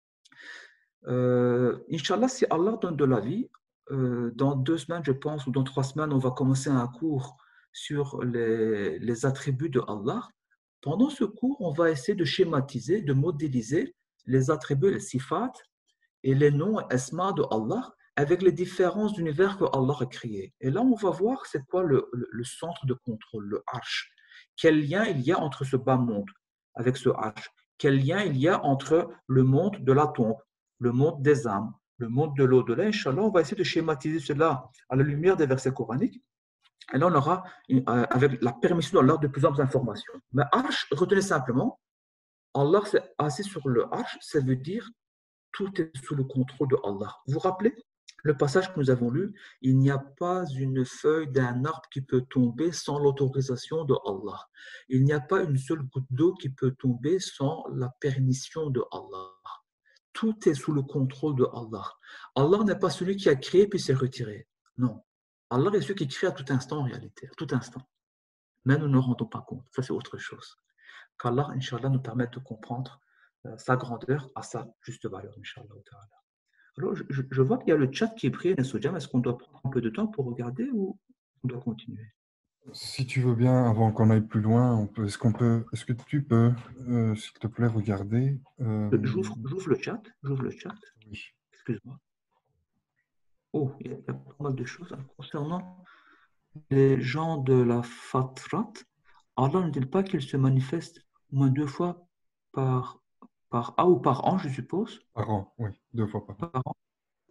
Euh, Inch'Allah, si Allah donne de la vie, euh, dans deux semaines, je pense, ou dans trois semaines, on va commencer un cours sur les, les attributs de Allah. Pendant ce cours, on va essayer de schématiser, de modéliser les attributs, les sifat et les noms et esma de Allah avec les différences d'univers que Allah a créés. Et là, on va voir c'est quoi le, le, le centre de contrôle, le Arsh. Quel lien il y a entre ce bas monde avec ce Arsh? quel lien il y a entre le monde de la tombe, le monde des âmes, le monde de l'au-delà. Inch'Allah, on va essayer de schématiser cela à la lumière des versets coraniques. Et là, on aura, euh, avec la permission d'Allah, de plus en plus d'informations. Mais Arsh, retenez simplement, Allah s'est assis sur le Arsh, ça veut dire tout est sous le contrôle de Allah. Vous vous rappelez le passage que nous avons lu? Il n'y a pas une feuille d'un arbre qui peut tomber sans l'autorisation de Allah. Il n'y a pas une seule goutte d'eau qui peut tomber sans la permission de Allah. Tout est sous le contrôle de Allah. Allah n'est pas celui qui a créé puis s'est retiré. Non. Allah est celui qui crée à tout instant en réalité, à tout instant. Mais nous ne nous rendons pas compte. Ça, c'est autre chose. Qu'Allah, Inch'Allah, nous permette de comprendre euh, sa grandeur à sa juste valeur, Inch'Allah. Alors, je, je vois qu'il y a le chat qui est pris, Nesodjam. Est-ce qu'on doit prendre un peu de temps pour regarder ou on doit continuer? Si tu veux bien, avant qu'on aille plus loin, on peut, est-ce qu'on peut, est-ce que tu peux, euh, s'il te plaît, regarder euh, J'ouvre, j'ouvre le chat. J'ouvre le chat. Oui. Excuse-moi. Oh, il y, a, il y a pas mal de choses. Alors, concernant les gens de la Fatrat, Allah ne dit pas qu'ils se manifestent au moins deux fois par, par A ou par an, je suppose. Par an, oui, deux fois par an. Par an.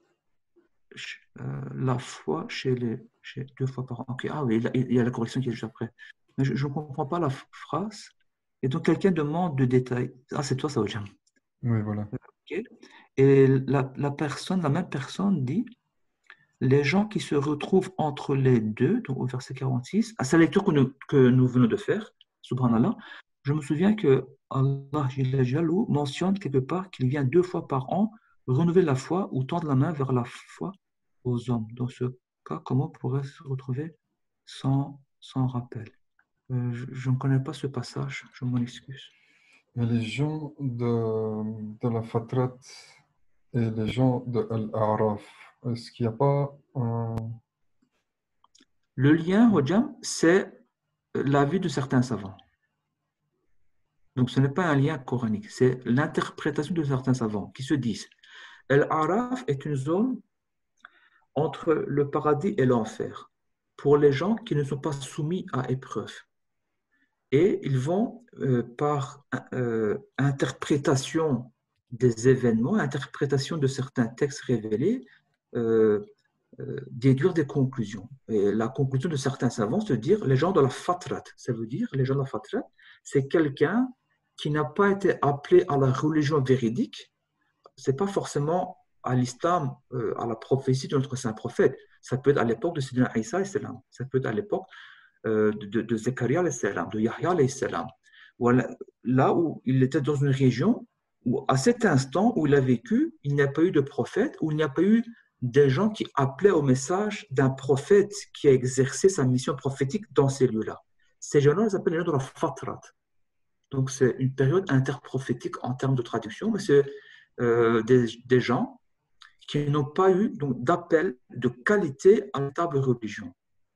Euh, la foi chez les chez deux fois par an. Okay. Ah oui, il y, a, il y a la correction qui est juste après. Mais je ne comprends pas la phrase. Et donc quelqu'un demande de détails. Ah, c'est toi, ça, Ojam. Oui, voilà. Okay. Et la, la personne, la même personne dit les gens qui se retrouvent entre les deux, donc au verset quarante-six, à sa lecture que nous, que nous venons de faire, subhanallah, je me souviens que Allah Jalou mentionne quelque part qu'il vient deux fois par an renouveler la foi ou tendre la main vers la foi aux hommes. Dans ce cas, comment pourrait se retrouver sans, sans rappel? euh, Je, je ne connais pas ce passage, je m'en excuse. Et les gens de, de la Fatrat et les gens de Al-A'raf, est-ce qu'il n'y a pas un... Le lien, Hojam, c'est l'avis de certains savants. Donc ce n'est pas un lien coranique, c'est l'interprétation de certains savants qui se disent Al-A'raf est une zone entre le paradis et l'enfer pour les gens qui ne sont pas soumis à épreuve. Et ils vont, euh, par euh, interprétation des événements, interprétation de certains textes révélés, euh, euh, déduire des conclusions. Et la conclusion de certains savants, c'est de dire les gens de la fatrat. Ça veut dire, les gens de la fatrat, c'est quelqu'un qui n'a pas été appelé à la religion véridique. Ce n'est pas forcément à l'islam, euh, à la prophétie de notre saint prophète. Ça peut être à l'époque de Sidina Isa, ça peut être à l'époque euh, de, de, de Zakaria, de Yahya, voilà, là où il était dans une région où, à cet instant où il a vécu, il n'y a pas eu de prophète, où il n'y a pas eu des gens qui appelaient au message d'un prophète qui a exercé sa mission prophétique dans ces lieux-là. Ces gens-là, ils s'appellent les gens de la fatrat. Donc, c'est une période interprophétique en termes de traduction, mais c'est euh, des, des gens qui n'ont pas eu d'appel de qualité à la table religion.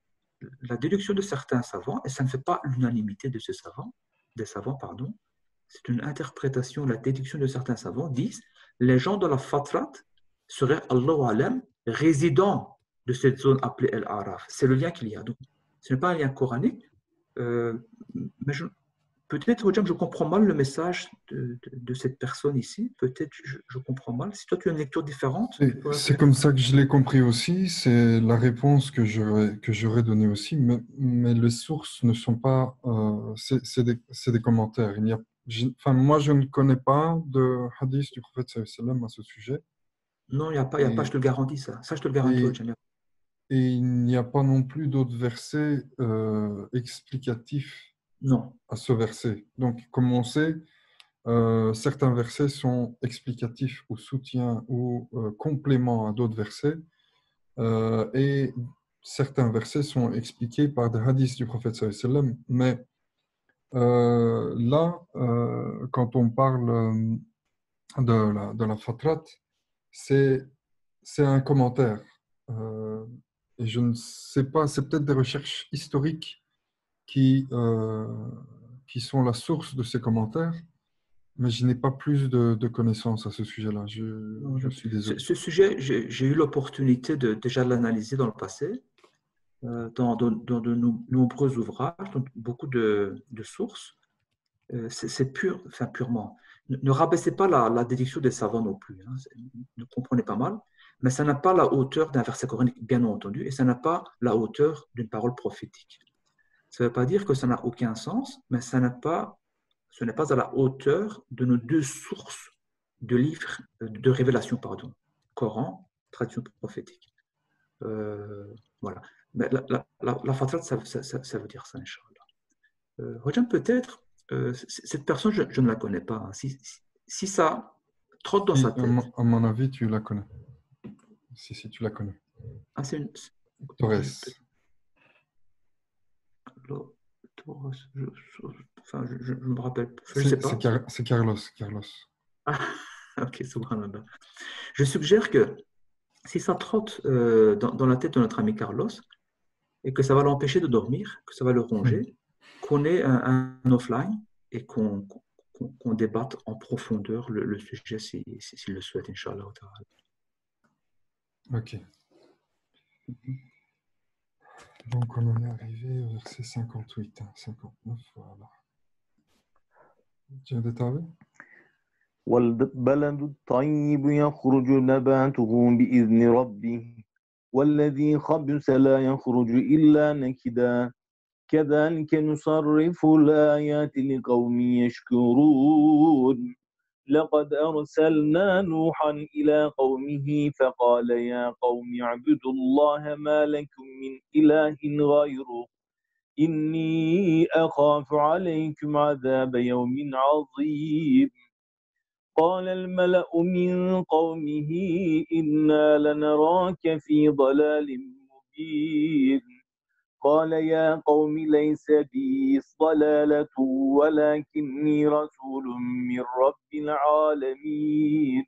La déduction de certains savants, et ça ne fait pas l'unanimité de ces savants, des savants, pardon, c'est une interprétation, la déduction de certains savants disent les gens de la fatrat seraient, Allahu alam, résidents de cette zone appelée El-Araf. C'est le lien qu'il y a. Donc, ce n'est pas un lien coranique, euh, mais je, peut-être, je comprends mal le message de, de, de cette personne ici. Peut-être je, je comprends mal. Si toi, tu as une lecture différente. C'est comme ça que je l'ai compris aussi. C'est la réponse que j'aurais que j'aurais donnée aussi. Mais, mais les sources ne sont pas... Euh, c'est des, des commentaires. Il y a, je, enfin, moi, je ne connais pas de hadith du prophète sallallahu alayhi wa sallam à ce sujet. Non, il n'y a pas, il y a pas, je te le garantis ça. Ça, je te le garantis. Et, et il n'y a pas non plus d'autres versets euh, explicatifs non. à ce verset. Donc, comme on sait, euh, certains versets sont explicatifs ou soutien ou euh, compléments à d'autres versets, euh, et certains versets sont expliqués par des hadiths du prophète sallallahu alayhi wa sallam. Mais euh, là, euh, quand on parle de la, de la fatrat, c'est un commentaire. Euh, et je ne sais pas, c'est peut-être des recherches historiques qui, euh, qui sont la source de ces commentaires, mais je n'ai pas plus de, de connaissances à ce sujet-là. Je, je suis désolé. Ce, ce sujet, j'ai eu l'opportunité de déjà l'analyser dans le passé, euh, dans, dans, dans de no, nombreux ouvrages, dans beaucoup de, de sources. euh, c'est, c'est pur, enfin purement. Ne, ne rabaissez pas la, la déduction des savants non plus. Hein. Ne comprenez pas mal. Mais ça n'a pas la hauteur d'un verset coranique, bien entendu, et ça n'a pas la hauteur d'une parole prophétique. Ça ne veut pas dire que ça n'a aucun sens, mais ça n'a pas, ce n'est pas à la hauteur de nos deux sources de livres, de révélation, pardon, Coran, tradition prophétique. Euh, voilà. Mais la, la, la, la fatrat, ça, ça, ça, ça veut dire ça, Inch'Allah. Euh, Hojam, peut-être, euh, cette personne, je, je ne la connais pas. Hein. Si, si, si ça trotte dans Si, sa à tête. mon, à mon avis, tu la connais. Si, si, tu la connais. Ah, c'est une. Torres. Torres, je, je, enfin, je, je, je me rappelle. Je C'est, sais pas. c'est, Car, c'est Carlos. Carlos. Ah, ok, subhanallah. Je suggère que si ça trotte euh, dans, dans la tête de notre ami Carlos et que ça va l'empêcher de dormir, que ça va le ronger, mmh. qu'on ait un, un offline et qu'on, qu'on, qu'on débatte en profondeur le, le sujet s'il si, si le souhaite, Inch'Allah. Ok. Mm-hmm. Donc on en est arrivé au verset cinquante-huit, hein, cinquante-neuf, voilà. Tu as des tables ? والبلد الطيب يخرج نباته بإذن ربه والذي خبث لا يخرج إلا نكدا كذلك نصرف الآيات لقوم يشكرون لقد أرسلنا نوحا إلى قومه فقال يا قوم اعبدوا الله ما لكم من إله غيره إني أخاف عليكم عذاب يوم عظيم قال الملأ من قومه إنا لنراك في ضلال مبين قال يا قوم ليس بي ضلالة ولكني رسول من رب العالمين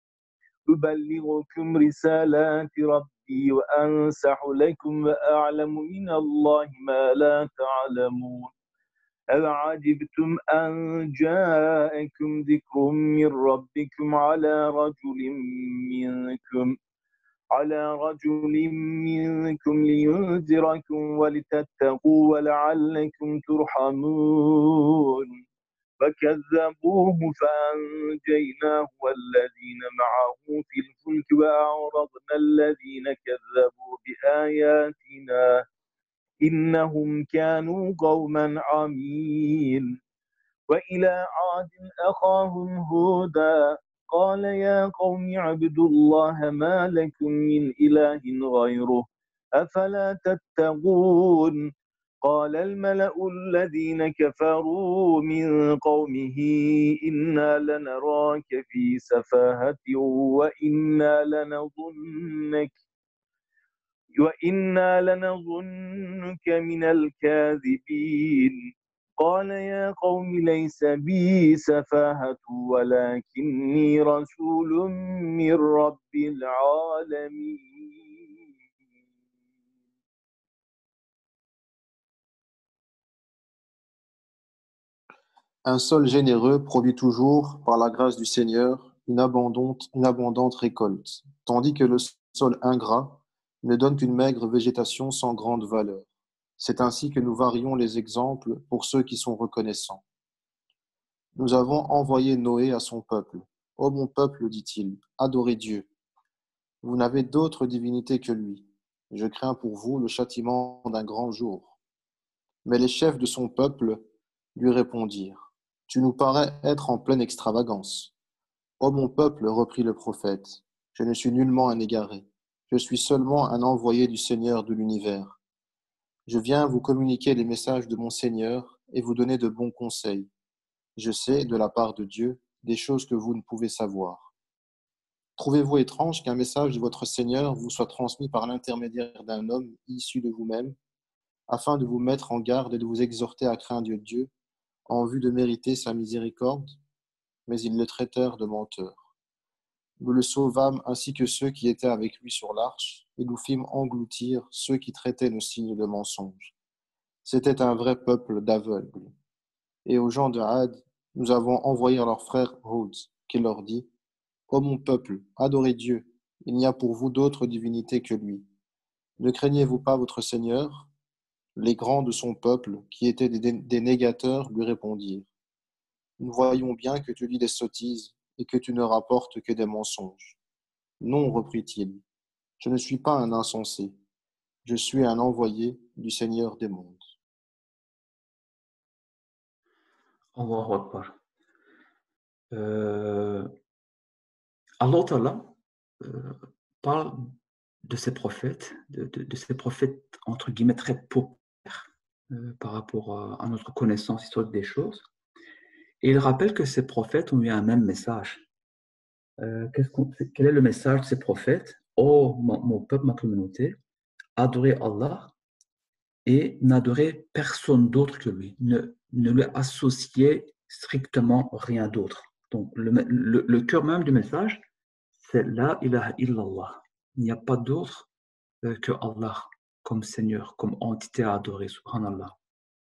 أبلغكم رسالات ربي وأنصح لكم وأعلم من الله ما لا تعلمون أَوَعَجِبْتُمْ أَنْ جَاءَكُمْ ذِكْرٌ مِّنْ رَبِّكُمْ عَلَى رَجُلٍ مِّنْكُمْ على رجل منكم لينذركم ولتتقوا ولعلكم ترحمون فكذبوه فأنجيناه والذين معه في الفلك وأعرضنا الذين كذبوا بآياتنا إنهم كانوا قوما عمين وإلى عاد أخاهم هودا قال يا قوم اعبدوا الله ما لكم من إله غيره أفلا تتقون قال الملأ الذين كفروا من قومه إنا لنراك في سفاهة وإنا لنظنك وإنا لنظنك من الكاذبين قال يا قوم ليس بي سفاهة ولكني رسول من رب العالمين. Un sol généreux produit toujours, par la grâce du Seigneur, une abondante, une abondante récolte, tandis que le sol ingrat ne donne qu'une maigre végétation sans grande valeur. C'est ainsi que nous varions les exemples pour ceux qui sont reconnaissants. Nous avons envoyé Noé à son peuple. « Ô mon peuple, dit-il, adorez Dieu. Vous n'avez d'autre divinité que lui. Je crains pour vous le châtiment d'un grand jour. » Mais les chefs de son peuple lui répondirent. « Tu nous parais être en pleine extravagance. » « Ô mon peuple, reprit le prophète, je ne suis nullement un égaré. Je suis seulement un envoyé du Seigneur de l'univers. Je viens vous communiquer les messages de mon Seigneur et vous donner de bons conseils. Je sais, de la part de Dieu, des choses que vous ne pouvez savoir. Trouvez-vous étrange qu'un message de votre Seigneur vous soit transmis par l'intermédiaire d'un homme issu de vous-même, afin de vous mettre en garde et de vous exhorter à craindre Dieu, en vue de mériter sa miséricorde? Mais ils le traitèrent de menteur. Nous le sauvâmes ainsi que ceux qui étaient avec lui sur l'arche, et nous fîmes engloutir ceux qui traitaient nos signes de mensonge. C'était un vrai peuple d'aveugles. Et aux gens de Had, nous avons envoyé leur frère Hud, qui leur dit : « Ô mon peuple, adorez Dieu, il n'y a pour vous d'autre divinité que lui. Ne craignez-vous pas votre Seigneur ? » Les grands de son peuple, qui étaient des, des négateurs, lui répondirent : nous voyons bien que tu dis des sottises et que tu ne rapportes que des mensonges. Non, reprit-il, je ne suis pas un insensé, je suis un envoyé du Seigneur des mondes. Allahu Akbar. Euh, Allah Ta'ala euh, parle de ses prophètes, de, de, de ces prophètes entre guillemets très populaires euh, par rapport à, à notre connaissance historique des choses. Et il rappelle que ces prophètes ont eu un même message. Euh, qu'est-ce qu'on, quel est le message de ces prophètes? Oh, mon, mon peuple, ma communauté, adorez Allah et n'adorez personne d'autre que lui. Ne, ne lui associez strictement rien d'autre. Donc, le, le, le cœur même du message, c'est La ilaha illallah. Il n'y a pas d'autre euh, que Allah comme Seigneur, comme entité à adorer, subhanallah.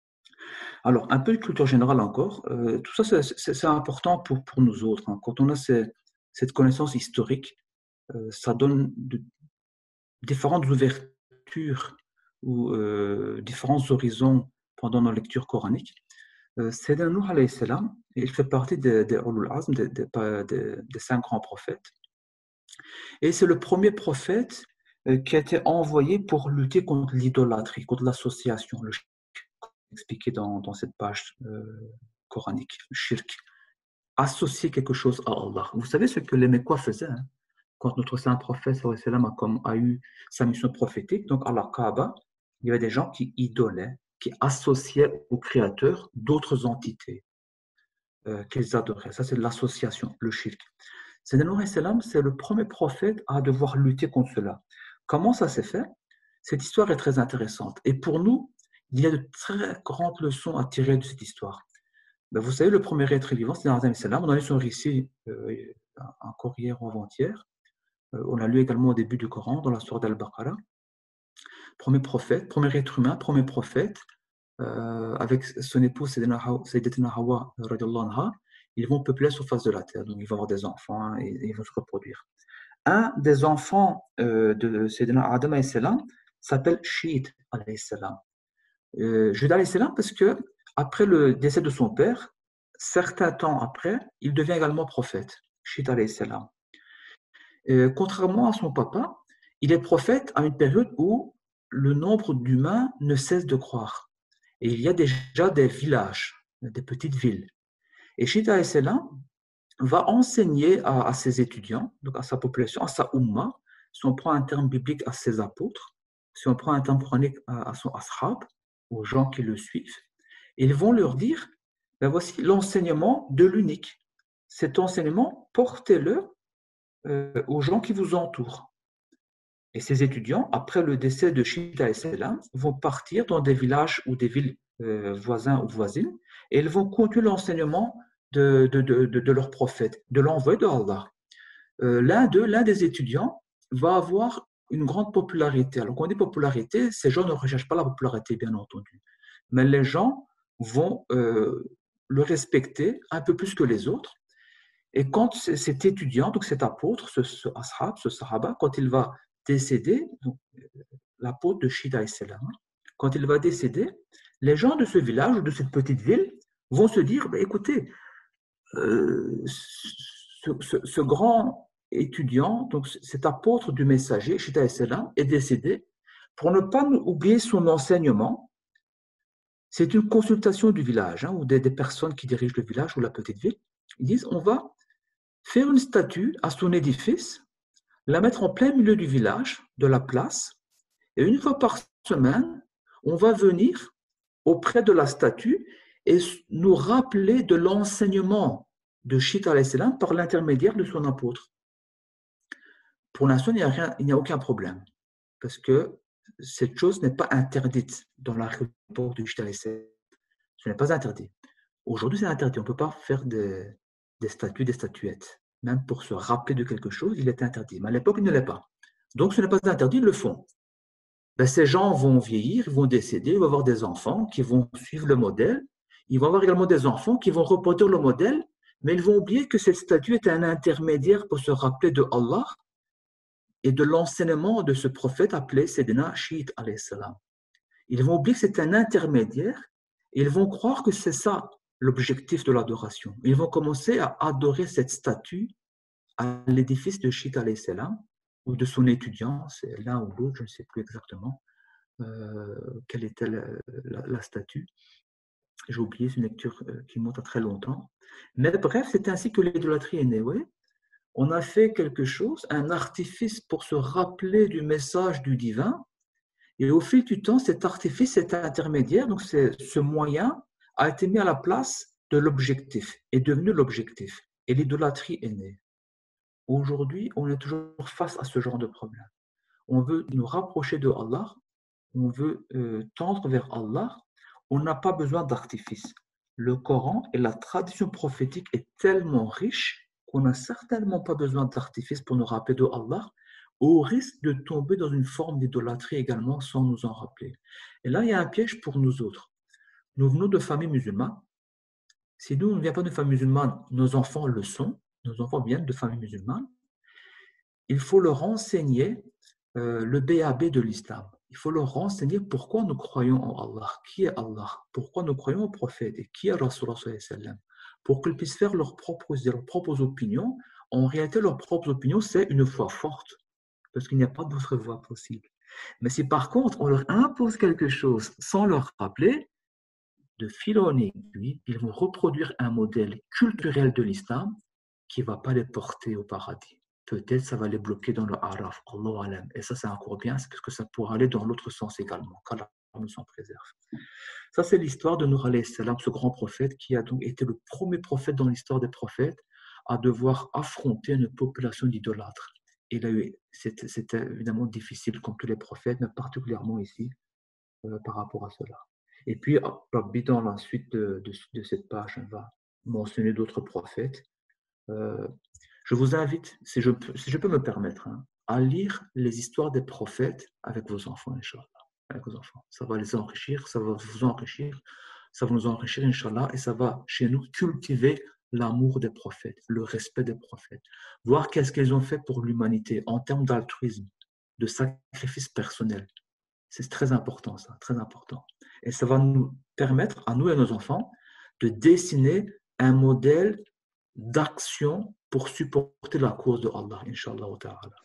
Alors, un peu de culture générale encore. Euh, tout ça, c'est important pour, pour nous autres. Hein. Quand on a ces, cette connaissance historique, euh, ça donne de, différentes ouvertures ou euh, différents horizons pendant nos lectures coraniques. Euh, Sayyidina Nuh alayhi salam, il fait partie des de Ulul Azm, des de, de, de, de cinq grands prophètes. Et c'est le premier prophète euh, qui a été envoyé pour lutter contre l'idolâtrie, contre l'association, le shirk, expliqué dans, dans cette page euh, coranique, le shirk. Associer quelque chose à Allah. Vous savez ce que les Mécois faisaient hein, quand notre saint prophète sallam, a, comme, a eu sa mission prophétique, donc à la Kaaba, il y avait des gens qui idolaient, qui associaient au Créateur d'autres entités euh, qu'ils adoraient. Ça, c'est l'association, le shirk. Sayyidina Nuh salam, c'est le premier prophète à devoir lutter contre cela. Comment ça s'est fait? Cette histoire est très intéressante. Et pour nous, il y a de très grandes leçons à tirer de cette histoire. Ben, vous savez, le premier être vivant, c'est Sayyidina salam. On a lu son récit euh, encore hier ou avant-hier. Euh, on l'a lu également au début du Coran, dans la sourate Al-Baqarah. Premier prophète, premier être humain, premier prophète, euh, avec son épouse Sayyidatina Hawa, anha, ils vont peupler la surface de la terre. Donc, ils vont avoir des enfants et, et ils vont se reproduire. Un des enfants euh, de Sayyidina Adam alayhi salam s'appelle Shid alayhi salam. Euh, Judas alayhi salam parce que après le décès de son père, certains temps après, il devient également prophète. Shid alayhi salam. Euh, contrairement à son papa, il est prophète à une période où le nombre d'humains ne cesse de croître. Et il y a déjà des villages, des petites villes. Et Shid alayhi salam va enseigner à, à ses étudiants, donc à sa population, à sa umma, si on prend un terme biblique, à ses apôtres, si on prend un terme coranique, à, à son ashab, aux gens qui le suivent, ils vont leur dire, ben voici l'enseignement de l'unique. Cet enseignement, portez-le euh, aux gens qui vous entourent. Et ces étudiants, après le décès de Shid alayhi salam, vont partir dans des villages ou des villes euh, voisins ou voisines, et ils vont continuer l'enseignement de, de, de, de leur prophète, de l'envoyé de Allah. Euh, l'un d'eux, l'un des étudiants, va avoir une grande popularité. Alors, quand on dit popularité, ces gens ne recherchent pas la popularité, bien entendu. Mais les gens vont euh, le respecter un peu plus que les autres. Et quand cet étudiant, donc cet apôtre, ce, ce ashab, ce sahaba, quand il va décéder, donc, l'apôtre de Shid alayhi salam, quand il va décéder, les gens de ce village ou de cette petite ville vont se dire, bah, écoutez, euh, ce, ce, ce grand étudiant, donc cet apôtre du messager, Shid alayhi salam, est décédé. Pour ne pas oublier son enseignement, c'est une consultation du village, hein, ou des, des personnes qui dirigent le village ou la petite ville. Ils disent, on va faire une statue à son édifice, la mettre en plein milieu du village, de la place, et une fois par semaine, on va venir auprès de la statue et nous rappeler de l'enseignement de Shid alayhi salam par l'intermédiaire de son apôtre. Pour l'instant, il n'y a rien, il n'y a aucun problème, parce que cette chose n'est pas interdite dans la réponse de Shid alayhi salam. Ce n'est pas interdit. Aujourd'hui, c'est interdit. On ne peut pas faire des, des statues, des statuettes. Même pour se rappeler de quelque chose, il est interdit. Mais à l'époque, il ne l'est pas. Donc, ce n'est pas interdit, ils le font. Ben, ces gens vont vieillir, ils vont décéder, ils vont avoir des enfants qui vont suivre le modèle. Ils vont avoir également des enfants qui vont reproduire le modèle, mais ils vont oublier que cette statue est un intermédiaire pour se rappeler de Allah et de l'enseignement de ce prophète appelé Sayyidina Shid alayhi salam. Ils vont oublier que c'est un intermédiaire et ils vont croire que c'est ça l'objectif de l'adoration. Ils vont commencer à adorer cette statue à l'édifice de Chit alayhi salam ou de son étudiant, c'est l'un ou l'autre, je ne sais plus exactement euh, quelle était la, la, la statue. J'ai oublié, c'est une lecture qui monte à très longtemps. Mais bref, c'est ainsi que l'idolâtrie est née. Oui. On a fait quelque chose, un artifice pour se rappeler du message du divin. Et au fil du temps, cet artifice, cet intermédiaire, donc ce moyen, a été mis à la place de l'objectif, est devenu l'objectif. Et l'idolâtrie est née. Aujourd'hui, on est toujours face à ce genre de problème. On veut nous rapprocher de Allah, on veut euh, tendre vers Allah, on n'a pas besoin d'artifice. Le Coran et la tradition prophétique est tellement riche qu'on n'a certainement pas besoin d'artifice pour nous rappeler de Allah, au risque de tomber dans une forme d'idolâtrie également sans nous en rappeler. Et là, il y a un piège pour nous autres. Nous venons de familles musulmanes. Si nous, on ne vient pas de familles musulmanes, nos enfants le sont, nos enfants viennent de familles musulmanes. Il faut leur enseigner euh, le B A B de l'islam. Il faut leur renseigner pourquoi nous croyons en Allah, qui est Allah, pourquoi nous croyons au prophète et qui est Rasulullah sallallahu alayhi wa sallam, pour qu'ils puissent faire leurs propres, leurs propres opinions. En réalité, leurs propres opinions, c'est une foi forte, parce qu'il n'y a pas d'autre voie possible. Mais si par contre, on leur impose quelque chose sans leur rappeler, de fil en aiguille, ils vont reproduire un modèle culturel de l'islam qui ne va pas les porter au paradis. Peut-être ça va les bloquer dans le Araf, Allah alam. Et ça, c'est encore bien, parce que ça pourra aller dans l'autre sens également, qu'Allah nous en préserve. Ça, c'est l'histoire de Nour alayhi salam, ce grand prophète qui a donc été le premier prophète dans l'histoire des prophètes à devoir affronter une population d'idolâtres. Et là, c'était, c'était évidemment difficile, comme tous les prophètes, mais particulièrement ici, euh, par rapport à cela. Et puis, Rabbi, dans la suite de, de, de cette page, on va mentionner d'autres prophètes. Euh, je vous invite, si je, si je peux me permettre, hein, à lire les histoires des prophètes avec vos enfants, Inch'Allah. Avec vos enfants. Ça va les enrichir, ça va vous enrichir, ça va nous enrichir, Inch'Allah, et ça va chez nous cultiver l'amour des prophètes, le respect des prophètes. Voir qu'est-ce qu'ils ont fait pour l'humanité en termes d'altruisme, de sacrifice personnel. C'est très important, ça, très important. Et ça va nous permettre, à nous et à nos enfants, de dessiner un modèle d'action pour supporter la cause de Allah, Inch'Allah ta'ala.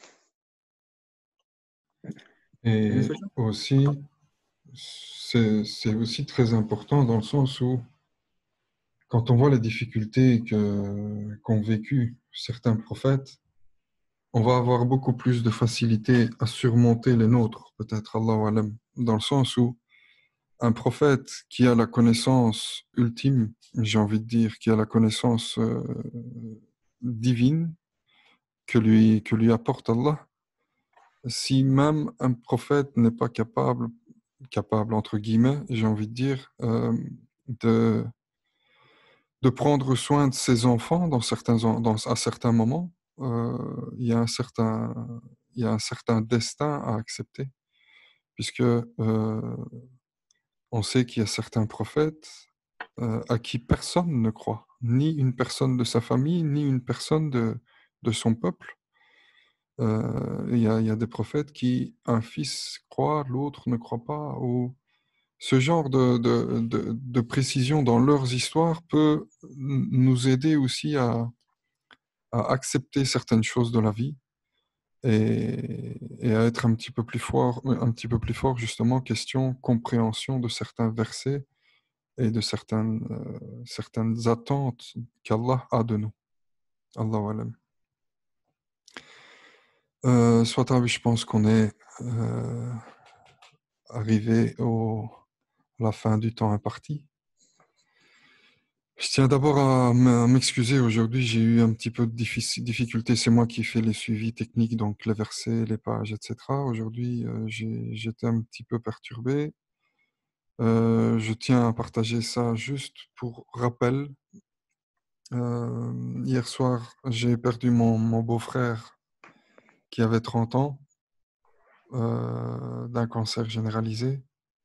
Et aussi, c'est, c'est aussi très important dans le sens où, quand on voit les difficultés que, qu'ont vécues certains prophètes, on va avoir beaucoup plus de facilité à surmonter les nôtres, peut-être, Allahu alam, dans le sens où un prophète qui a la connaissance ultime, j'ai envie de dire, qui a la connaissance euh, divine que lui, que lui apporte Allah, si même un prophète n'est pas capable, capable entre guillemets, j'ai envie de dire, euh, de, de prendre soin de ses enfants dans certains, dans, à certains moments, euh, il y a un certain, il y a un certain destin à accepter, puisque euh, on sait qu'il y a certains prophètes euh, à qui personne ne croit, ni une personne de sa famille, ni une personne de, de son peuple. Euh, il y a, il y a des prophètes qui, un fils croit, l'autre ne croit pas, ou ce genre de, de, de, de précision dans leurs histoires peut nous aider aussi à, à accepter certaines choses de la vie et, et à être un petit peu plus fort, un petit peu plus fort justement, question compréhension de certains versets et de certaines, euh, certaines attentes qu'Allah a de nous. Allahu alam. Euh, soit je pense qu'on est euh, arrivé au, à la fin du temps imparti. Je tiens d'abord à m'excuser. Aujourd'hui, j'ai eu un petit peu de difficulté. C'est moi qui fais les suivis techniques, donc les versets, les pages, et cetera. Aujourd'hui, euh, j'étais un petit peu perturbé. Euh, je tiens à partager ça juste pour rappel. Euh, hier soir, j'ai perdu mon, mon beau-frère qui avait trente ans euh, d'un cancer généralisé.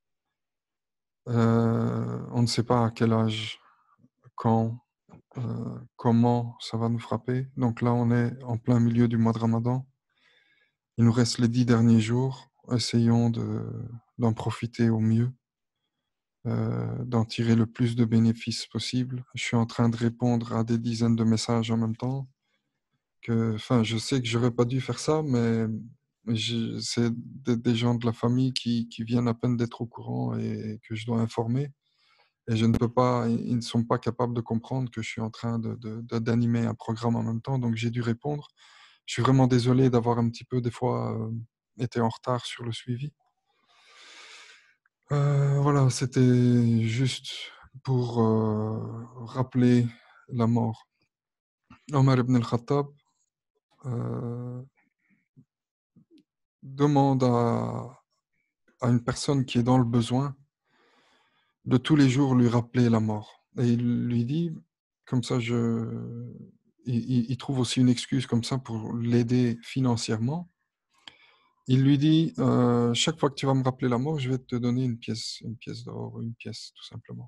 Euh, on ne sait pas à quel âge, quand, euh, comment ça va nous frapper. Donc là, on est en plein milieu du mois de Ramadan. Il nous reste les dix derniers jours. Essayons de, d'en profiter au mieux. euh, d'en tirer le plus de bénéfices possible. Je suis en train de répondre à des dizaines de messages en même temps. Que, enfin, je sais que j'aurais pas dû faire ça, mais je- c'est des, des gens de la famille qui, qui viennent à peine d'être au courant et que je dois informer. Et je ne peux pas, ils ne sont pas capables de comprendre que je suis en train de, de- de- d'animer un programme en même temps, donc j'ai dû répondre. Je suis vraiment désolé d'avoir un petit peu, des fois, euh, été en retard sur le suivi. Euh, voilà, c'était juste pour euh, rappeler la mort. Omar ibn al-Khattab euh, demande à, à une personne qui est dans le besoin de tous les jours lui rappeler la mort. Et il lui dit, comme ça, je... il, il- il trouve aussi une excuse comme ça pour l'aider financièrement. Il lui dit, euh, chaque fois que tu vas me rappeler la mort, je vais te donner une pièce, une pièce d'or, une pièce, tout simplement.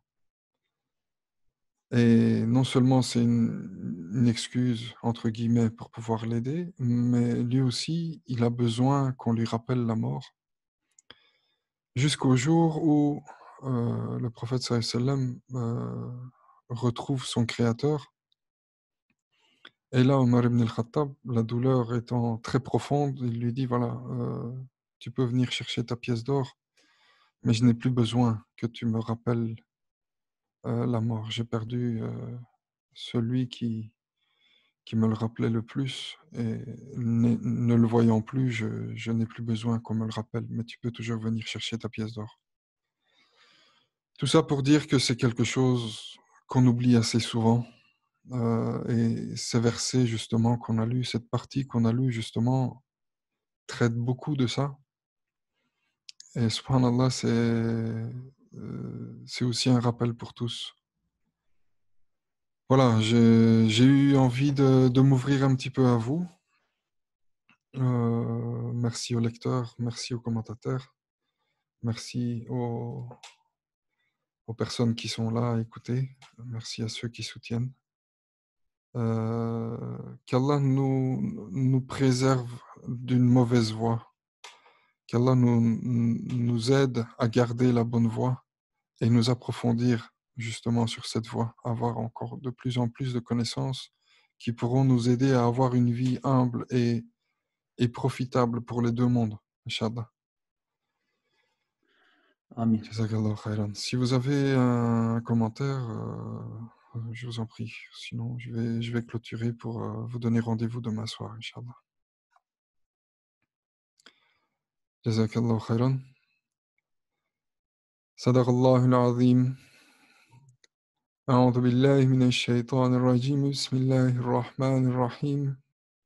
Et non seulement c'est une, une excuse, entre guillemets, pour pouvoir l'aider, mais lui aussi, il a besoin qu'on lui rappelle la mort jusqu'au jour où euh, le prophète sallallahu alayhi wa sallam euh, retrouve son créateur. Et là, Omar ibn al-Khattab, la douleur étant très profonde, il lui dit, voilà, euh, tu peux venir chercher ta pièce d'or, mais je n'ai plus besoin que tu me rappelles euh, la mort. J'ai perdu euh, celui qui, qui me le rappelait le plus, et ne, ne le voyant plus, je, je n'ai plus besoin qu'on me le rappelle, mais tu peux toujours venir chercher ta pièce d'or. Tout ça pour dire que c'est quelque chose qu'on oublie assez souvent. Euh, et ces versets, justement, qu'on a lus, cette partie qu'on a lue, justement, traite beaucoup de ça. Et subhanallah, c'est euh, c'est aussi un rappel pour tous. Voilà, j'ai j'ai eu envie de, de m'ouvrir un petit peu à vous. Euh, merci aux lecteurs, merci aux commentateurs, merci aux, aux personnes qui sont là à écouter, merci à ceux qui soutiennent. Euh, qu'Allah nous, nous préserve d'une mauvaise voie, qu'Allah nous, nous aide à garder la bonne voie et nous approfondir justement sur cette voie, avoir encore de plus en plus de connaissances qui pourront nous aider à avoir une vie humble et, et profitable pour les deux mondes, Inch'Allah. Amin. Jazakallah khairan. Si vous avez un commentaire, euh, je vous en prie. Sinon, je vais, je vais clôturer pour euh, vous donner rendez-vous demain soir, Inch'Allah. Jazakallah khairan. Sadaqallahu al-azim. أعوذ بالله من الشيطان الرجيم بسم الله الرحمن الرحيم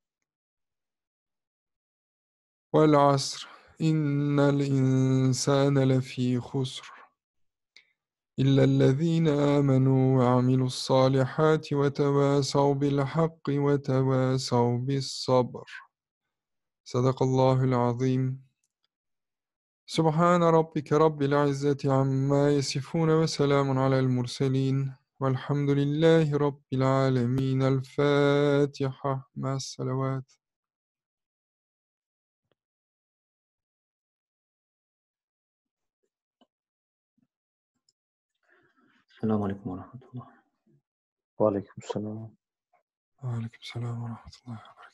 والعصر إن الإنسان لفي خسر إلا الذين آمنوا وعملوا الصالحات وتواصوا بالحق وتواصوا بالصبر صدق الله العظيم سبحان ربك رب العزة عما يصفون وسلام على المرسلين والحمد لله رب العالمين الفاتحة مع الصلوات. السلام عليكم ورحمة الله. وعليكم السلام. وعليكم السلام ورحمة الله وبركاته.